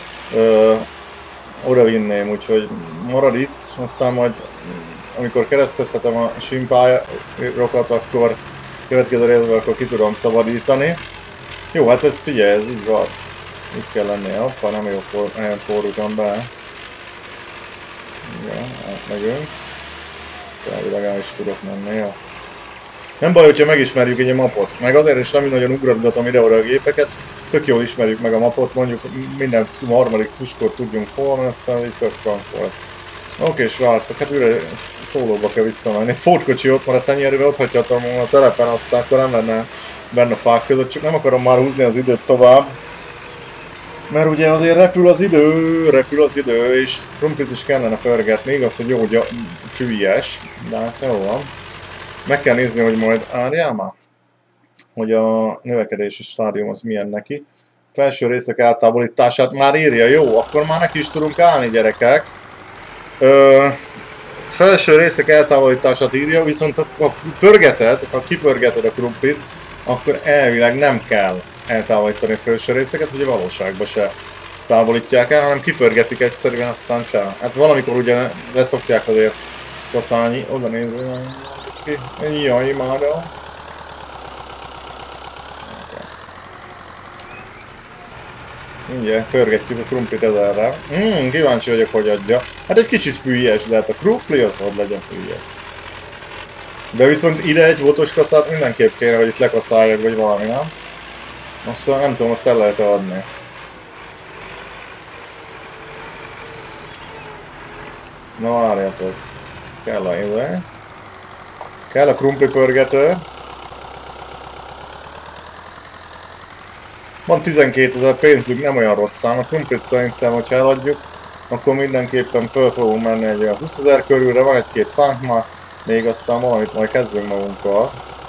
oda vinném, úgyhogy marad itt, aztán majd amikor keresztezhetem a simpárokat, akkor következő részben akkor ki tudom szabadítani. Jó, hát ez figyelj, ez így van. Így kell lennie, hoppá, nem jó helyen fordultam be. Igen, átmegyünk. Elvileg el is tudok menni, jó. Nem baj, hogyha megismerjük így a mapot. Meg azért is nem nagyon ugratgatom ide-oda a gépeket. Tök jól ismerjük meg a mapot, mondjuk minden harmadik tuskor tudjunk hol, aztán így tök frankó lesz. Oké, srácok, hát újra szólóba kell visszamenni. Pótkocsi ott maradt tenyérővel, ott hagyhatom volna a telepen, aztán akkor nem lenne benne a fák között, csak nem akarom már húzni az időt tovább. Mert ugye azért repül az idő, és krumplit is kellene pörgetni, igaz, hogy jó fűies, de hát jó van. Meg kell nézni, hogy majd árjál már, hogy a növekedési stádium az milyen neki. Felső részek eltávolítását már írja, jó, akkor már neki is tudunk állni, gyerekek. Felső részek eltávolítását írja, viszont ha kipörgeted a krumplit, akkor elvileg nem kell eltávolítani a felső részeket, hogy a valóságban se távolítják el, hanem kipörgetik egyszerűen, aztán csá. Hát valamikor ugye leszokják azért kaszálni, oda nézni, nem néz ki. Jaj, már a... Mindjárt pörgetjük a krumplit ezerre. Kíváncsi vagyok, hogy adja. Hát egy kicsit fűies, de hát a krumpli az hogy legyen fűies. De viszont ide egy botos kaszát mindenképp kéne, hogy itt lekaszáljak, vagy valami, nem? Azt nem tudom, azt el lehet adni. Na várjátok. Kell a ide. Kell a krumpli pörgető. Van 12 000 pénzünk, nem olyan rossz szám. A krumplit szerintem, hogyha eladjuk, akkor mindenképpen föl fogunk menni egy 20 000 körülre. Van egy-két fánk már, még aztán valamit majd kezdünk magunkkal.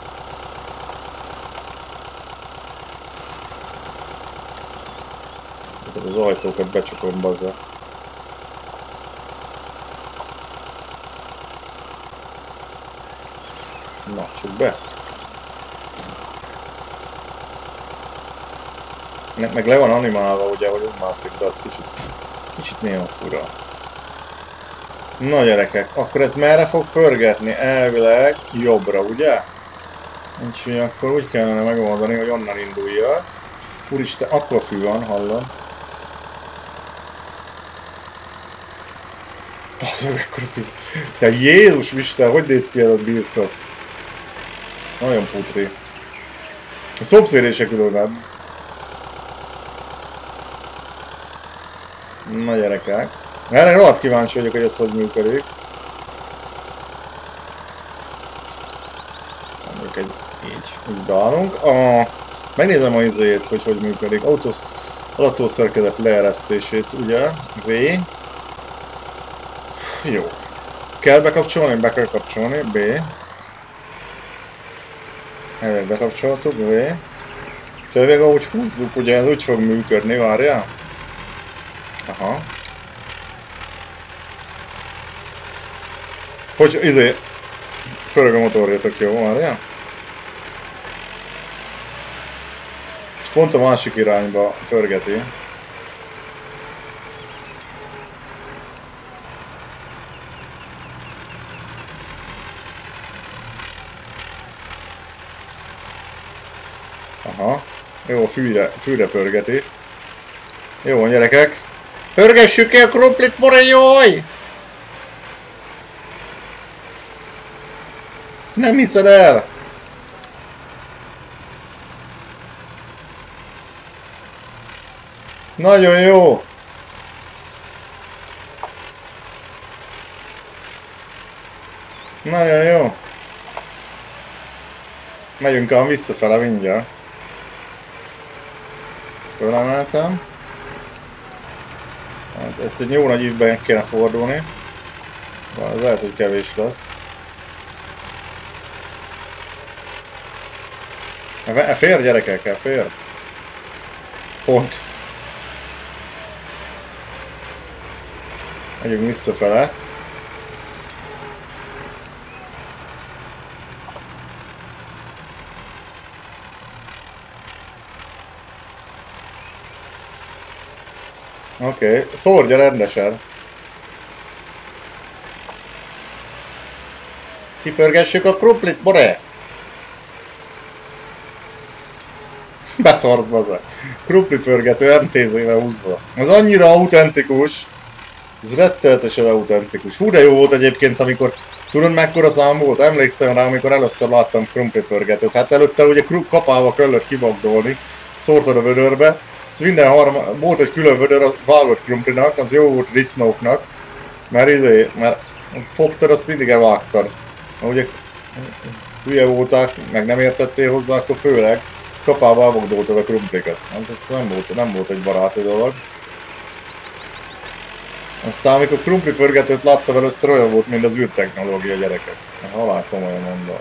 Az ajtókat becsukom bazza. Na, csuk be. Meg le van animálva ugye, hogy úgy mászik, de az kicsit néha fura. Na gyerekek, akkor ez merre fog pörgetni? Elvileg jobbra, ugye? Úgyhogy akkor úgy kellene megoldani, hogy onnan indulja. Úristen, akkor fű van, hallom. Bazzeg, ekkora tűz. Te Jézus Isten, hogy néz ki ez a birtok? Nagyon putri. A szomszéd se különben. Na gyerekek. Erre rohadt kíváncsi vagyok, hogy ez hogy működik. Mondjuk így beállunk. Megnézem a izét, hogy működik. Autószerkezet leeresztését, ugye? V. Jó. Kell bekapcsolni? Be kell kapcsolni. B. Elég bekapcsoltuk. V. És elég ahogy húzzuk, ugye ez úgy fog működni, várjál? Aha. Hogy izé... Fölög a motorja, tök jó, várjál? És pont a másik irányba pörgeti. Aha. Jó, fűre pörgeti. Jó, gyerekek. Pörgessük ki a krumplit, morajjaj! Nem hiszed el! Nagyon jó! Nagyon jó! Megyünk ám visszafele mindjárt. Fölemeltem. Hát ezt egy jó nagy ívben kéne fordulni. Ez lehet, hogy kevés lesz. Fér gyerekek, fér. Pont. Megyünk visszafele. Oké, szórja rendesen. Kipörgessük a krumplit, more! Beszarsz, baza. Krumplipörgető MTZ-vel húzva. Ez annyira autentikus. Ez rettenetesen autentikus. Hú, de jó volt egyébként, amikor... Tudod mekkora szám volt? Emlékszem rá, amikor először láttam krumplipörgetőt. Hát előtte ugye kapálva kellett kibagdolni. Szórtad a vödörbe. Ezt minden volt egy külön vödör a vágott krumplinak, az jó volt disznóknak. Mert fogtad, azt mindig elvágtad. Ugye hülye voltak, meg nem értettél hozzá, akkor főleg kapálva elvagdoltad a krumplikat. Hát ez nem volt egy baráti dolog. Aztán amikor krumplipörgetőt láttam először, olyan volt, mint az űrtechnológia, gyerekek. Halál komolyan mondom.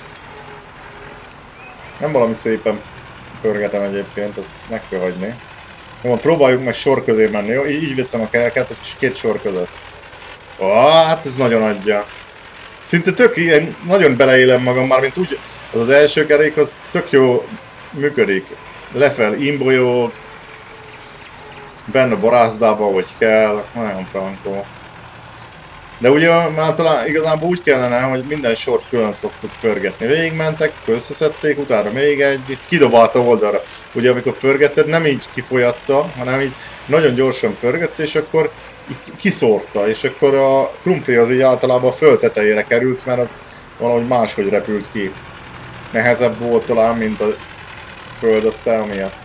Nem valami szépen pörgetem egyébként, azt meg kell hagyni. Jó, próbáljuk meg sor közé menni, jó? Így viszem a keleket, két sor között. Hát ez nagyon adja. Szinte tök ilyen, nagyon beleélem magam már, mint úgy, az első kerék, az tök jó működik. Lefel imbolyog, benne barázdába, hogy kell, nagyon frankó. De ugye már talán igazából úgy kellene, hogy minden sort külön szoktuk pörgetni. Végigmentek, összeszedték, utána még egy, kidobálta oldalra. Ugye amikor pörgetted, nem így kifolyatta, hanem így nagyon gyorsan pörgett, és akkor így kiszórta, és akkor a krumpli az így általában a föld tetejére került, mert az valahogy máshogy repült ki. Nehezebb volt talán, mint a föld, aztán miatt.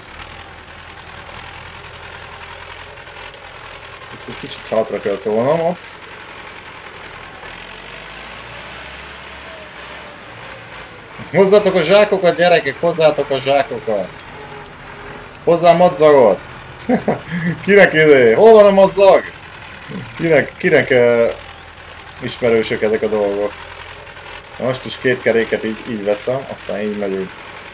Ezt egy kicsit hátra kell tolnom. Hozzátok a zsákokat, gyerekek, hozzátok a zsákokat! Hozzá madzagot! Kinek idő? Hol van a madzag? Kinek ismerősök ezek a dolgok? Most is két keréket így veszem, aztán így megyünk.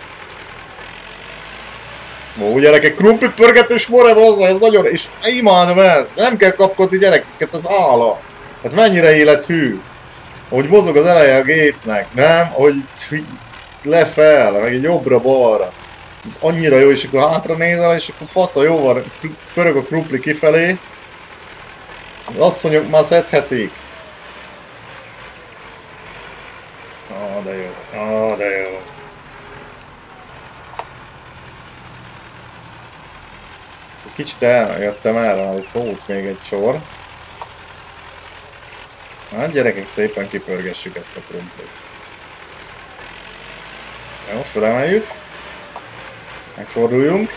Ó, gyerekek, krumplit pörgetős more, hozzá, ez nagyon... És imádom ezt! Nem kell kapkodni gyerekeket, az állat! Hát mennyire élethű! Ahogy mozog az eleje a gépnek, nem? Ahogy lefel, meg egy jobbra-balra. Ez annyira jó, és akkor hátra nézel, és akkor fasza jó van, pörög a krumpli kifelé. Az asszonyok már szedhetik. De jó, de jó. Egy kicsit eljöttem erre, hogy volt még egy sor. Hát gyerekek, szépen kipörgessük ezt a krumplit. Jó, felemeljük. Megforduljunk.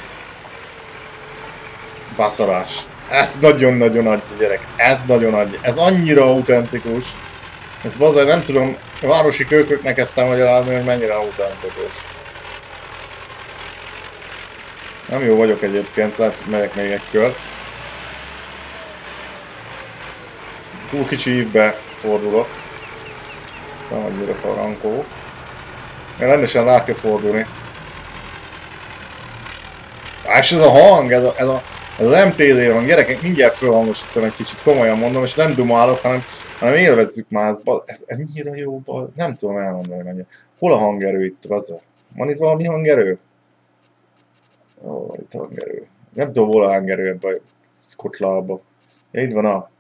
Baszarás. Ez nagyon-nagyon adja, gyerek. Ez nagyon adja. Ez annyira autentikus. Ez bazdmeg, nem tudom, a városi kölyköknek ezt elmagyarázni, hogy mennyire autentikus. Nem jó vagyok egyébként, lehet, hogy megyek még egy kört. Túl kicsi ívbe fordulok. Ez nem annyira farankó. Én rendesen rá kell fordulni. És ez a hang, ez az MTZ hang, gyerekek, mindjárt fölhangosítom egy kicsit, komolyan mondom, és nem dumálok, hanem élvezzük már, ez annyira jó, nem tudom elmondani mennyire. Hol a hangerő itt, bazza? Van itt valami hangerő? Ó, van itt hangerő. Nem tudom, hol a hangerő ebben a kotlába. Ja, itt van a...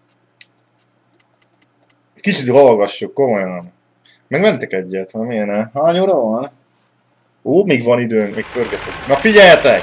Kicsit hallgassuk, komolyan. Megmentek egyet, mert miért ne? Hány óra van? Ó, még van időnk, még pörgetek. Na figyeljetek!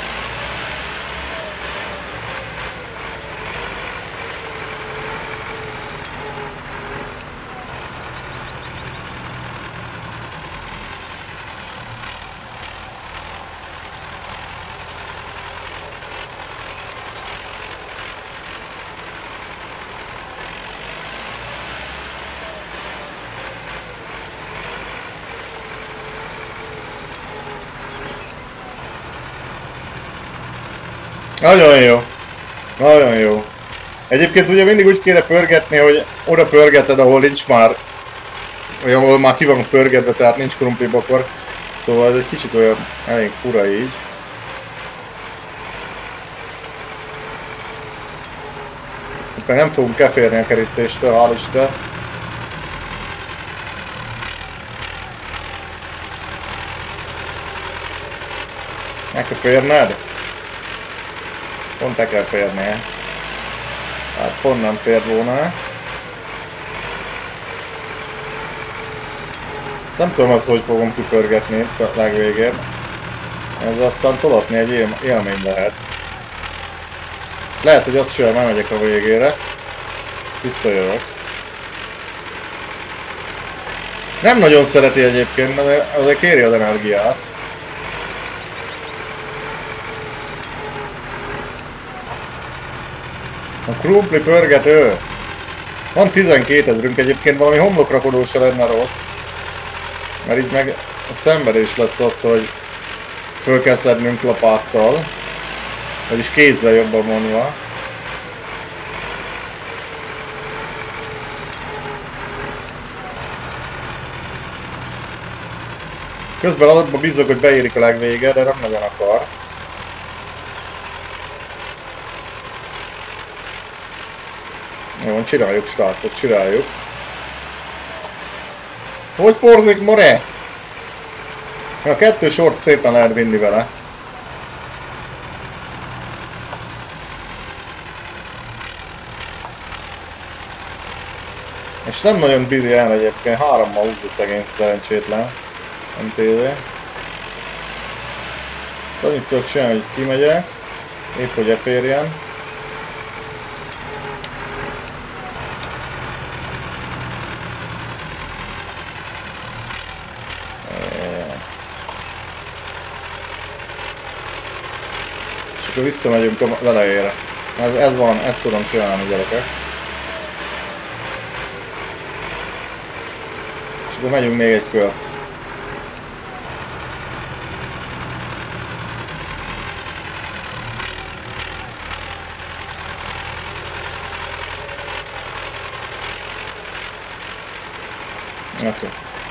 Nagyon jó. Nagyon jó. Egyébként ugye mindig úgy kéne pörgetni, hogy oda pörgeted, ahol nincs már, vagy ahol már ki van pörgetve, tehát nincs krumplibokor. Szóval ez egy kicsit olyan elég fura így. Éppen nem fogunk keférni a kerítéstől, hál' Isten. Meg kell férned? Pont te kell férnie. Hát pont nem fér volna. Ezt nem tudom azt, hogy fogom kipörgetni a legvégén. Ez aztán tolatni egy élmény lehet. Lehet, hogy azt sem elmegyek a végére. Ezt visszajövök. Nem nagyon szereti egyébként, azért kéri az energiát. A krumpli pörgető. Van 12 000-ünk, egyébként valami homlokrakodó se lenne rossz. Mert így meg a szenvedés lesz az, hogy föl kell szednünk lapáttal. Vagyis kézzel jobban mondva. Közben adatban bízok, hogy beérik a legvége, de nem nagyon akar. Jó, csináljuk, srácok, csináljuk. Hogy porzik, more? A 2 sort szépen lehet vinni vele. És nem nagyon bíri el egyébként, 3-mal húzza szegény szerencsétlen. MTV. Annyit tudok csinálni, hogy kimegyek. Épp hogy eférjen. És akkor visszamegyünk az elejére. Ez van, ezt tudom csinálni, gyerekek. És akkor megyünk még egy kört. Okay.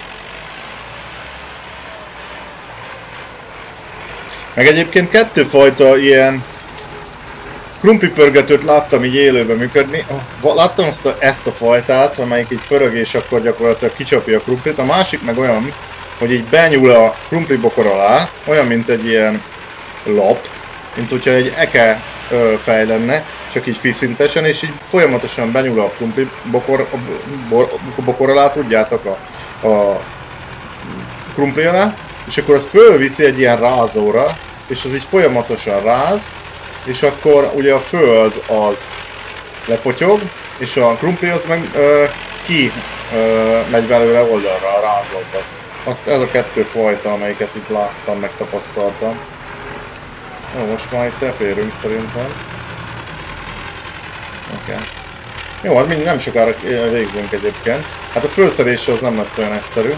Meg egyébként 2 fajta ilyen krumplipörgetőt láttam így élőben működni. Láttam ezt a fajtát, amelyik így pörög és akkor gyakorlatilag kicsapja a krumplit. A másik meg olyan, hogy így benyúl a krumplibokor alá, olyan mint egy ilyen lap, mint hogyha egy eke fej lenne, csak így fiszintesen, és így folyamatosan benyúl a krumplibokor alá, tudjátok, a krumpli alá, és akkor az fölviszi egy ilyen rázóra, és az így folyamatosan ráz, és akkor ugye a föld az lepotyog, és a krumpli az meg ki megy belőle oldalra, a rázolba. Azt ez a kettő fajta, amelyiket itt láttam, megtapasztaltam. Jó, most már itt elférünk szerintem. Oké. Okay. Jó, hát mindig nem sokára végzünk egyébként. Hát a fölszerés az nem lesz olyan egyszerű.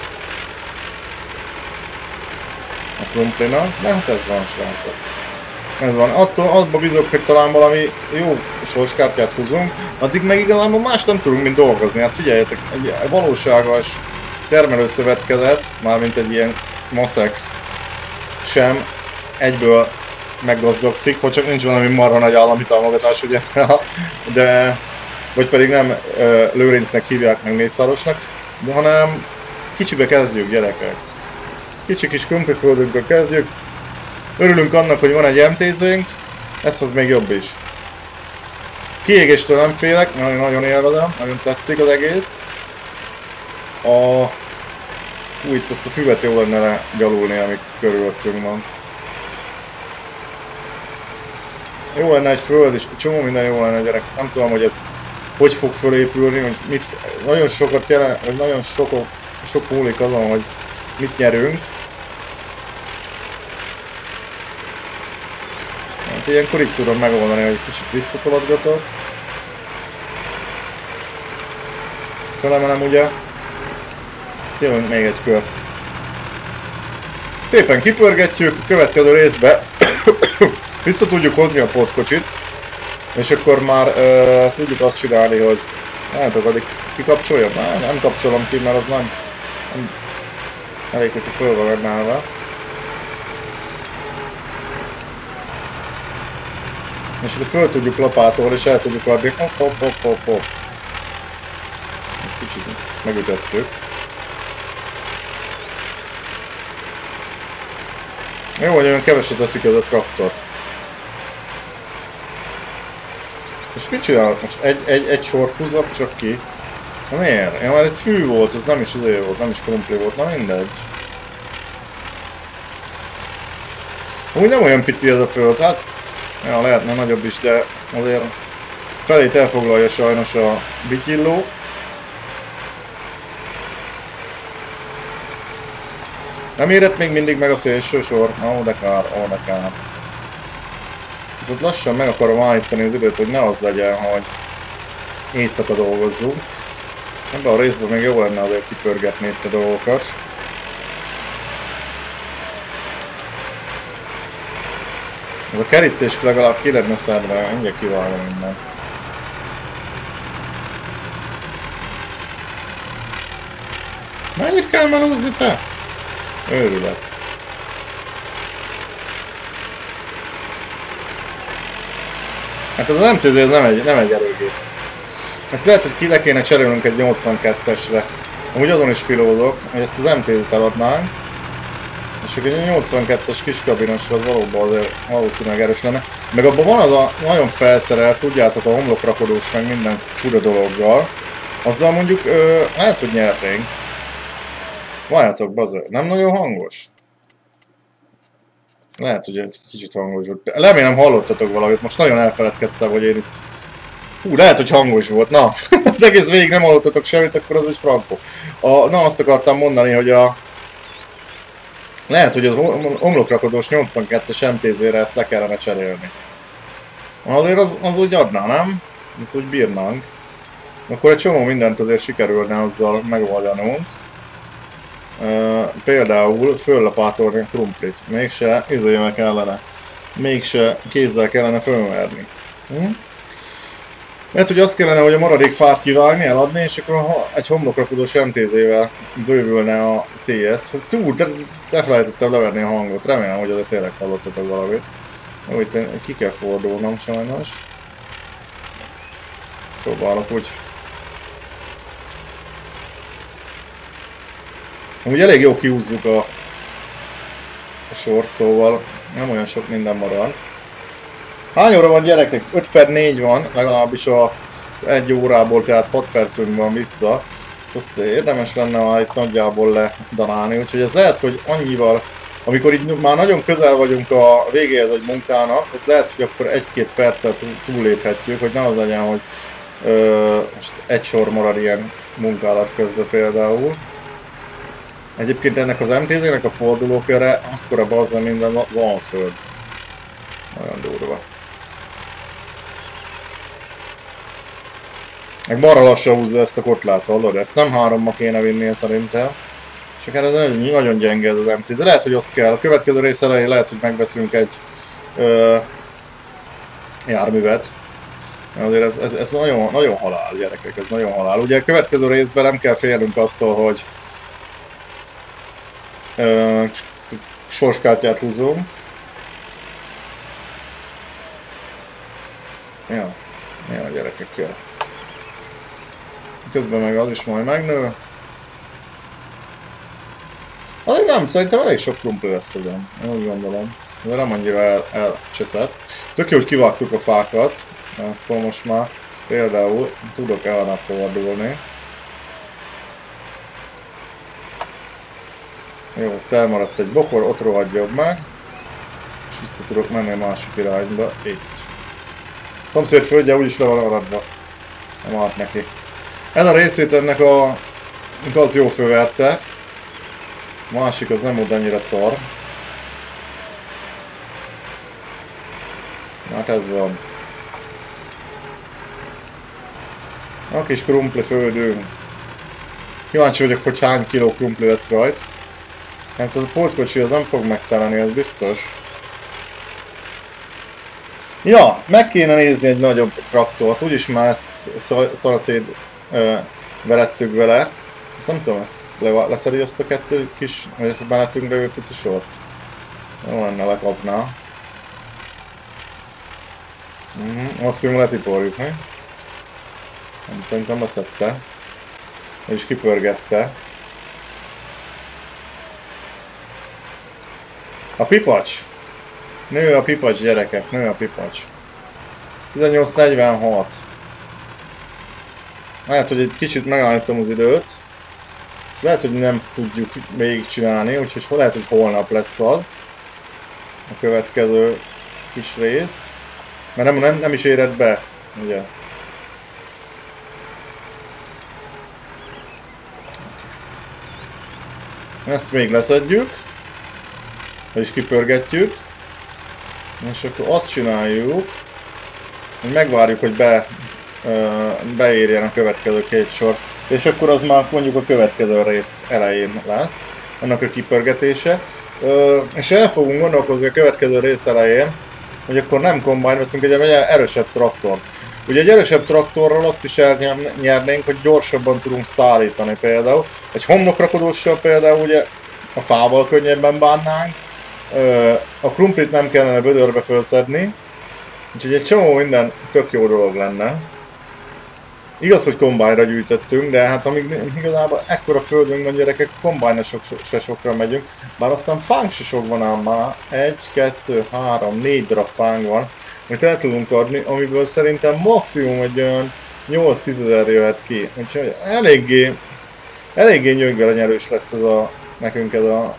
A krumplina, de hát ez van, srácok. Ez van. Abba bízok, hogy talán valami jó sorskártyát húzunk, addig meg igazából más nem tudunk, mint dolgozni. Hát figyeljetek, egy valóságos termelőszövetkezet, mármint egy ilyen maszek sem egyből meggazdagszik, hogy csak nincs valami marha nagy állami támogatás, ugye, de vagy pedig nem Lőrincnek hívják meg Mészárosnak, de hanem kicsibe kezdjük, gyerekek. Kicsi kis krumpliföldünkből kezdjük. Örülünk annak, hogy van egy MTZ-nk, ez az még jobb is. Kiégéstől nem félek, nagyon élvezem, nagyon tetszik az egész. Itt ezt a füvet jó lenne legyalulni, amik körülöttünk van. Jó lenne egy föld, és csomó minden jó lenne, gyerek. Nem tudom, hogy ez hogy fog fölépülni, hogy mit, nagyon sokat jelent, vagy nagyon sok múlik azon, hogy mit nyerünk. Hát ilyenkor így tudom megoldani, hogy kicsit visszatolatgatok. Felemelem ugye. Szívünk még egy kört. Szépen kipörgetjük, a következő részbe vissza tudjuk hozni a pótkocsit. És akkor már tudjuk azt csinálni, hogy nem tudok, addig kikapcsoljam? Nem kapcsolom ki, mert az nem elég, hogy föl van emelve. És akkor föl tudjuk lapátolni, és el tudjuk adni. Hopp. Kicsit megütöttük. Jó, hogy olyan keveset veszik ez a traktor. És mit csinálok most? Egy sort húzok csak ki. Na miért? Ja, mert ez fű volt, ez nem is azért volt, nem is krumpli volt, na mindegy. Úgy nem olyan pici ez a föld, hát ja, lehetne nagyobb is, de azért felét elfoglalja sajnos a bityilló. Nem érett még mindig meg a szélső sor? Ó, de kár. Viszont lassan meg akarom állítani az időt, hogy ne az legyen, hogy éjszaka dolgozzunk. Ebben a részben még jó lenne azért kipörgetni itt a dolgokat. Ez a kerítés legalább ki lenne szedve, mindjárt kivágom minden. Mennyit kell melózni te? Őrület. Hát az MTZ ez nem egy erőgép. Ezt lehet, hogy ki le kéne cserélnünk egy 82-esre. Amúgy azon is filózok, hogy ezt az MTZ-t eladnánk. És akkor egy 82-es kiskabinos az valóban azért valószínűleg erős lenne. Meg abban van az a nagyon felszerelt, tudjátok, a homlokrakodós meg minden csuda dologgal. Azzal mondjuk lehet, hogy nyernénk. Várjátok, bazd, nem nagyon hangos? Lehet, hogy egy kicsit hangos volt. Remélem hallottatok valamit, most nagyon elfeledkeztem, hogy én itt... lehet, hogy hangos volt, na! Az egész végig nem hallottatok semmit, akkor az úgy frankó. Na, azt akartam mondani, hogy lehet, hogy az omlokrakodós 82-es MTZ-re ezt le kellene cserélni. Azért az úgy adná, nem? Ezt úgy bírnánk. Akkor egy csomó mindent azért sikerülne azzal megoldanunk. Például föllapátolni a krumplit. Mégse izével kellene. Mégse kézzel kellene fölmerni. Mert hogy azt kellene, hogy a maradék fát kivágni, eladni, és akkor egy homlokrakodós MTZ-vel bővülne a TS. Elfelejtettem leverni a hangot. Remélem, hogy azért tényleg hallottatok valamit. Jó, itt ki kell fordulnom sajnos. Próbálok úgy. Amúgy elég jó kihúzzuk a sort, szóval nem olyan sok minden marad. Hány óra van, gyerekek? 5/4 van, legalábbis az 1 órából, tehát 6 percünk van vissza. Azt érdemes lenne már itt nagyjából ledanálni, úgyhogy ez lehet, hogy annyival, amikor így már nagyon közel vagyunk a végéhez egy munkának, az lehet, hogy akkor 1-2 percet túlléphetjük, hogy ne az legyen, hogy Most egy sor marad ilyen munkálat közben például. Egyébként ennek az MTZ-nek a fordulóköre akkora bazza, mint az Alföld. Nagyon durva. Meg marra lassan húzza ezt a kotlát, hallod? Ezt nem 3-ma kéne vinnie szerintem. Csak ez nagyon gyenge ez az MTZ. Lehet, hogy az kell. A következő rész elején lehet, hogy megveszünk egy járművet. Azért ez nagyon, nagyon halál, gyerekek, ez nagyon halál. Ugye a következő részben nem kell félnünk attól, hogy sorskártyát húzunk. Ja, gyerekek, jó. Közben meg az is majd megnő. Azért nem, szerintem elég sok krumpli lesz ezen, én úgy gondolom. De nem annyira elcseszett. Tök jó, hogy kivágtuk a fákat, akkor most már például tudok ellene fordulni. Jó, elmaradt egy bokor, ott rohadjon meg. És vissza tudok menni a másik irányba, itt. Szomszéd földje úgyis le van aradva. Nem állt neki. Ez a részét ennek a gaz jó főverte. A másik az nem volt annyira szar. Hát ez van. A kis krumpli földünk. Kíváncsi vagyok, hogy hány kiló krumpli lesz rajt. Hát az a pótkocsi az nem fog megteleni, az biztos. Ja, meg kéne nézni egy nagyobb traktort, úgyis már ezt szaraszéd verettük vele. Ezt nem tudom, ezt leszedi azt a kettő kis, vagy ezt belettünk levő pici sort. Jó lenne, lekapná. Maximum letiporjuk, mi? Nem, szerintem leszedte. És kipörgette. A pipacs! Nő a pipacs, gyerekek, nő a pipacs. 18:46. Lehet, hogy egy kicsit megállítom az időt. És lehet, hogy nem tudjuk végigcsinálni, úgyhogy lehet, hogy holnap lesz az. A következő kis rész. Mert nem is éred be, ugye. Ezt még leszedjük. És kipörgetjük. És akkor azt csináljuk, hogy megvárjuk, hogy beérjen a következő két sor. És akkor az már mondjuk a következő rész elején lesz, annak a kipörgetése. És el fogunk gondolkozni a következő rész elején, hogy akkor nem combine, veszünk egy erősebb traktort. Ugye egy erősebb traktorral azt is elnyernénk, hogy gyorsabban tudunk szállítani például. Egy homlokrakodóssal például ugye a fával könnyebben bánnánk. A krumplit nem kellene vödörbe felszedni. Úgyhogy egy csomó minden tök jó dolog lenne. Igaz, hogy kombájra gyűjtöttünk, de hát amíg igazából ekkora földünk van, gyerekek, kombájra se sokra megyünk. Bár aztán fánk se sok van ám már. 1, 2, 3, 4 darab fánk van, amit el tudunk adni, amiből szerintem maximum egy olyan 8-10 ezer jöhet ki. Úgyhogy eléggé nyögvelenyelős lesz nekünk ez a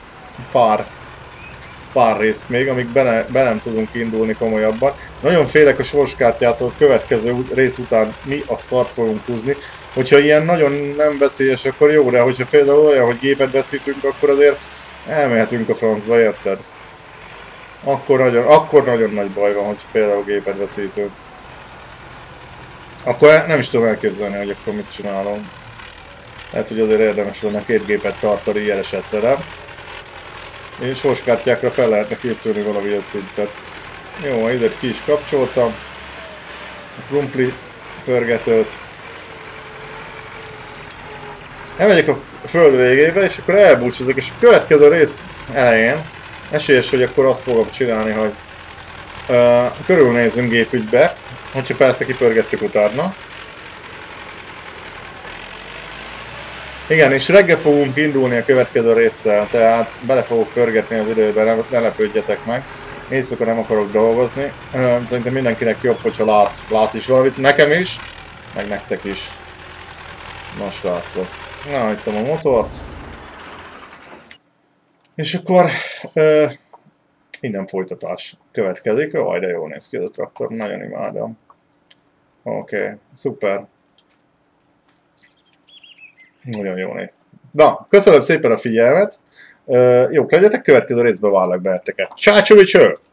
pár rész még, amíg be nem tudunk indulni komolyabban. Nagyon félek a sorskártyától, a következő rész után mi a szart fogunk húzni. Hogyha ilyen nagyon nem veszélyes, akkor jó, de hogyha például olyan, hogy gépet veszítünk, akkor azért elmehetünk a francba, érted? Akkor nagyon nagy baj van, hogy például gépet veszítünk. Akkor nem is tudom elképzelni, hogy akkor mit csinálom. Lehet, hogy azért érdemes lenne 2 gépet tartani ilyen esetre, nem? És sorskártyákra fel lehetne készülni valamilyen szinten. Jó, ide ki is kapcsoltam. A krumpli pörgetőt. Elmegyek a föld végébe, és akkor elbúcsúzok, és a következő rész elején esélyes, hogy akkor azt fogom csinálni, hogy körülnézünk gépügybe, hogyha persze kipörgettük utána. Igen, és reggel fogunk indulni a következő résszel, tehát bele fogok pörgetni az időben, ne lepődjetek meg. Éjszaka nem akarok dolgozni. Szerintem mindenkinek jobb, hogyha lát is valamit. Nekem is, meg nektek is. Most látszok. Na, hagytam a motort. És akkor innen folytatás következik. Jaj, de jól néz ki ez a traktor, nagyon imádom. Oké, szuper. Nagyon jó né. Na, köszönöm szépen a figyelmet. Jók legyetek, következő részben várlak benneteket. Csácsó,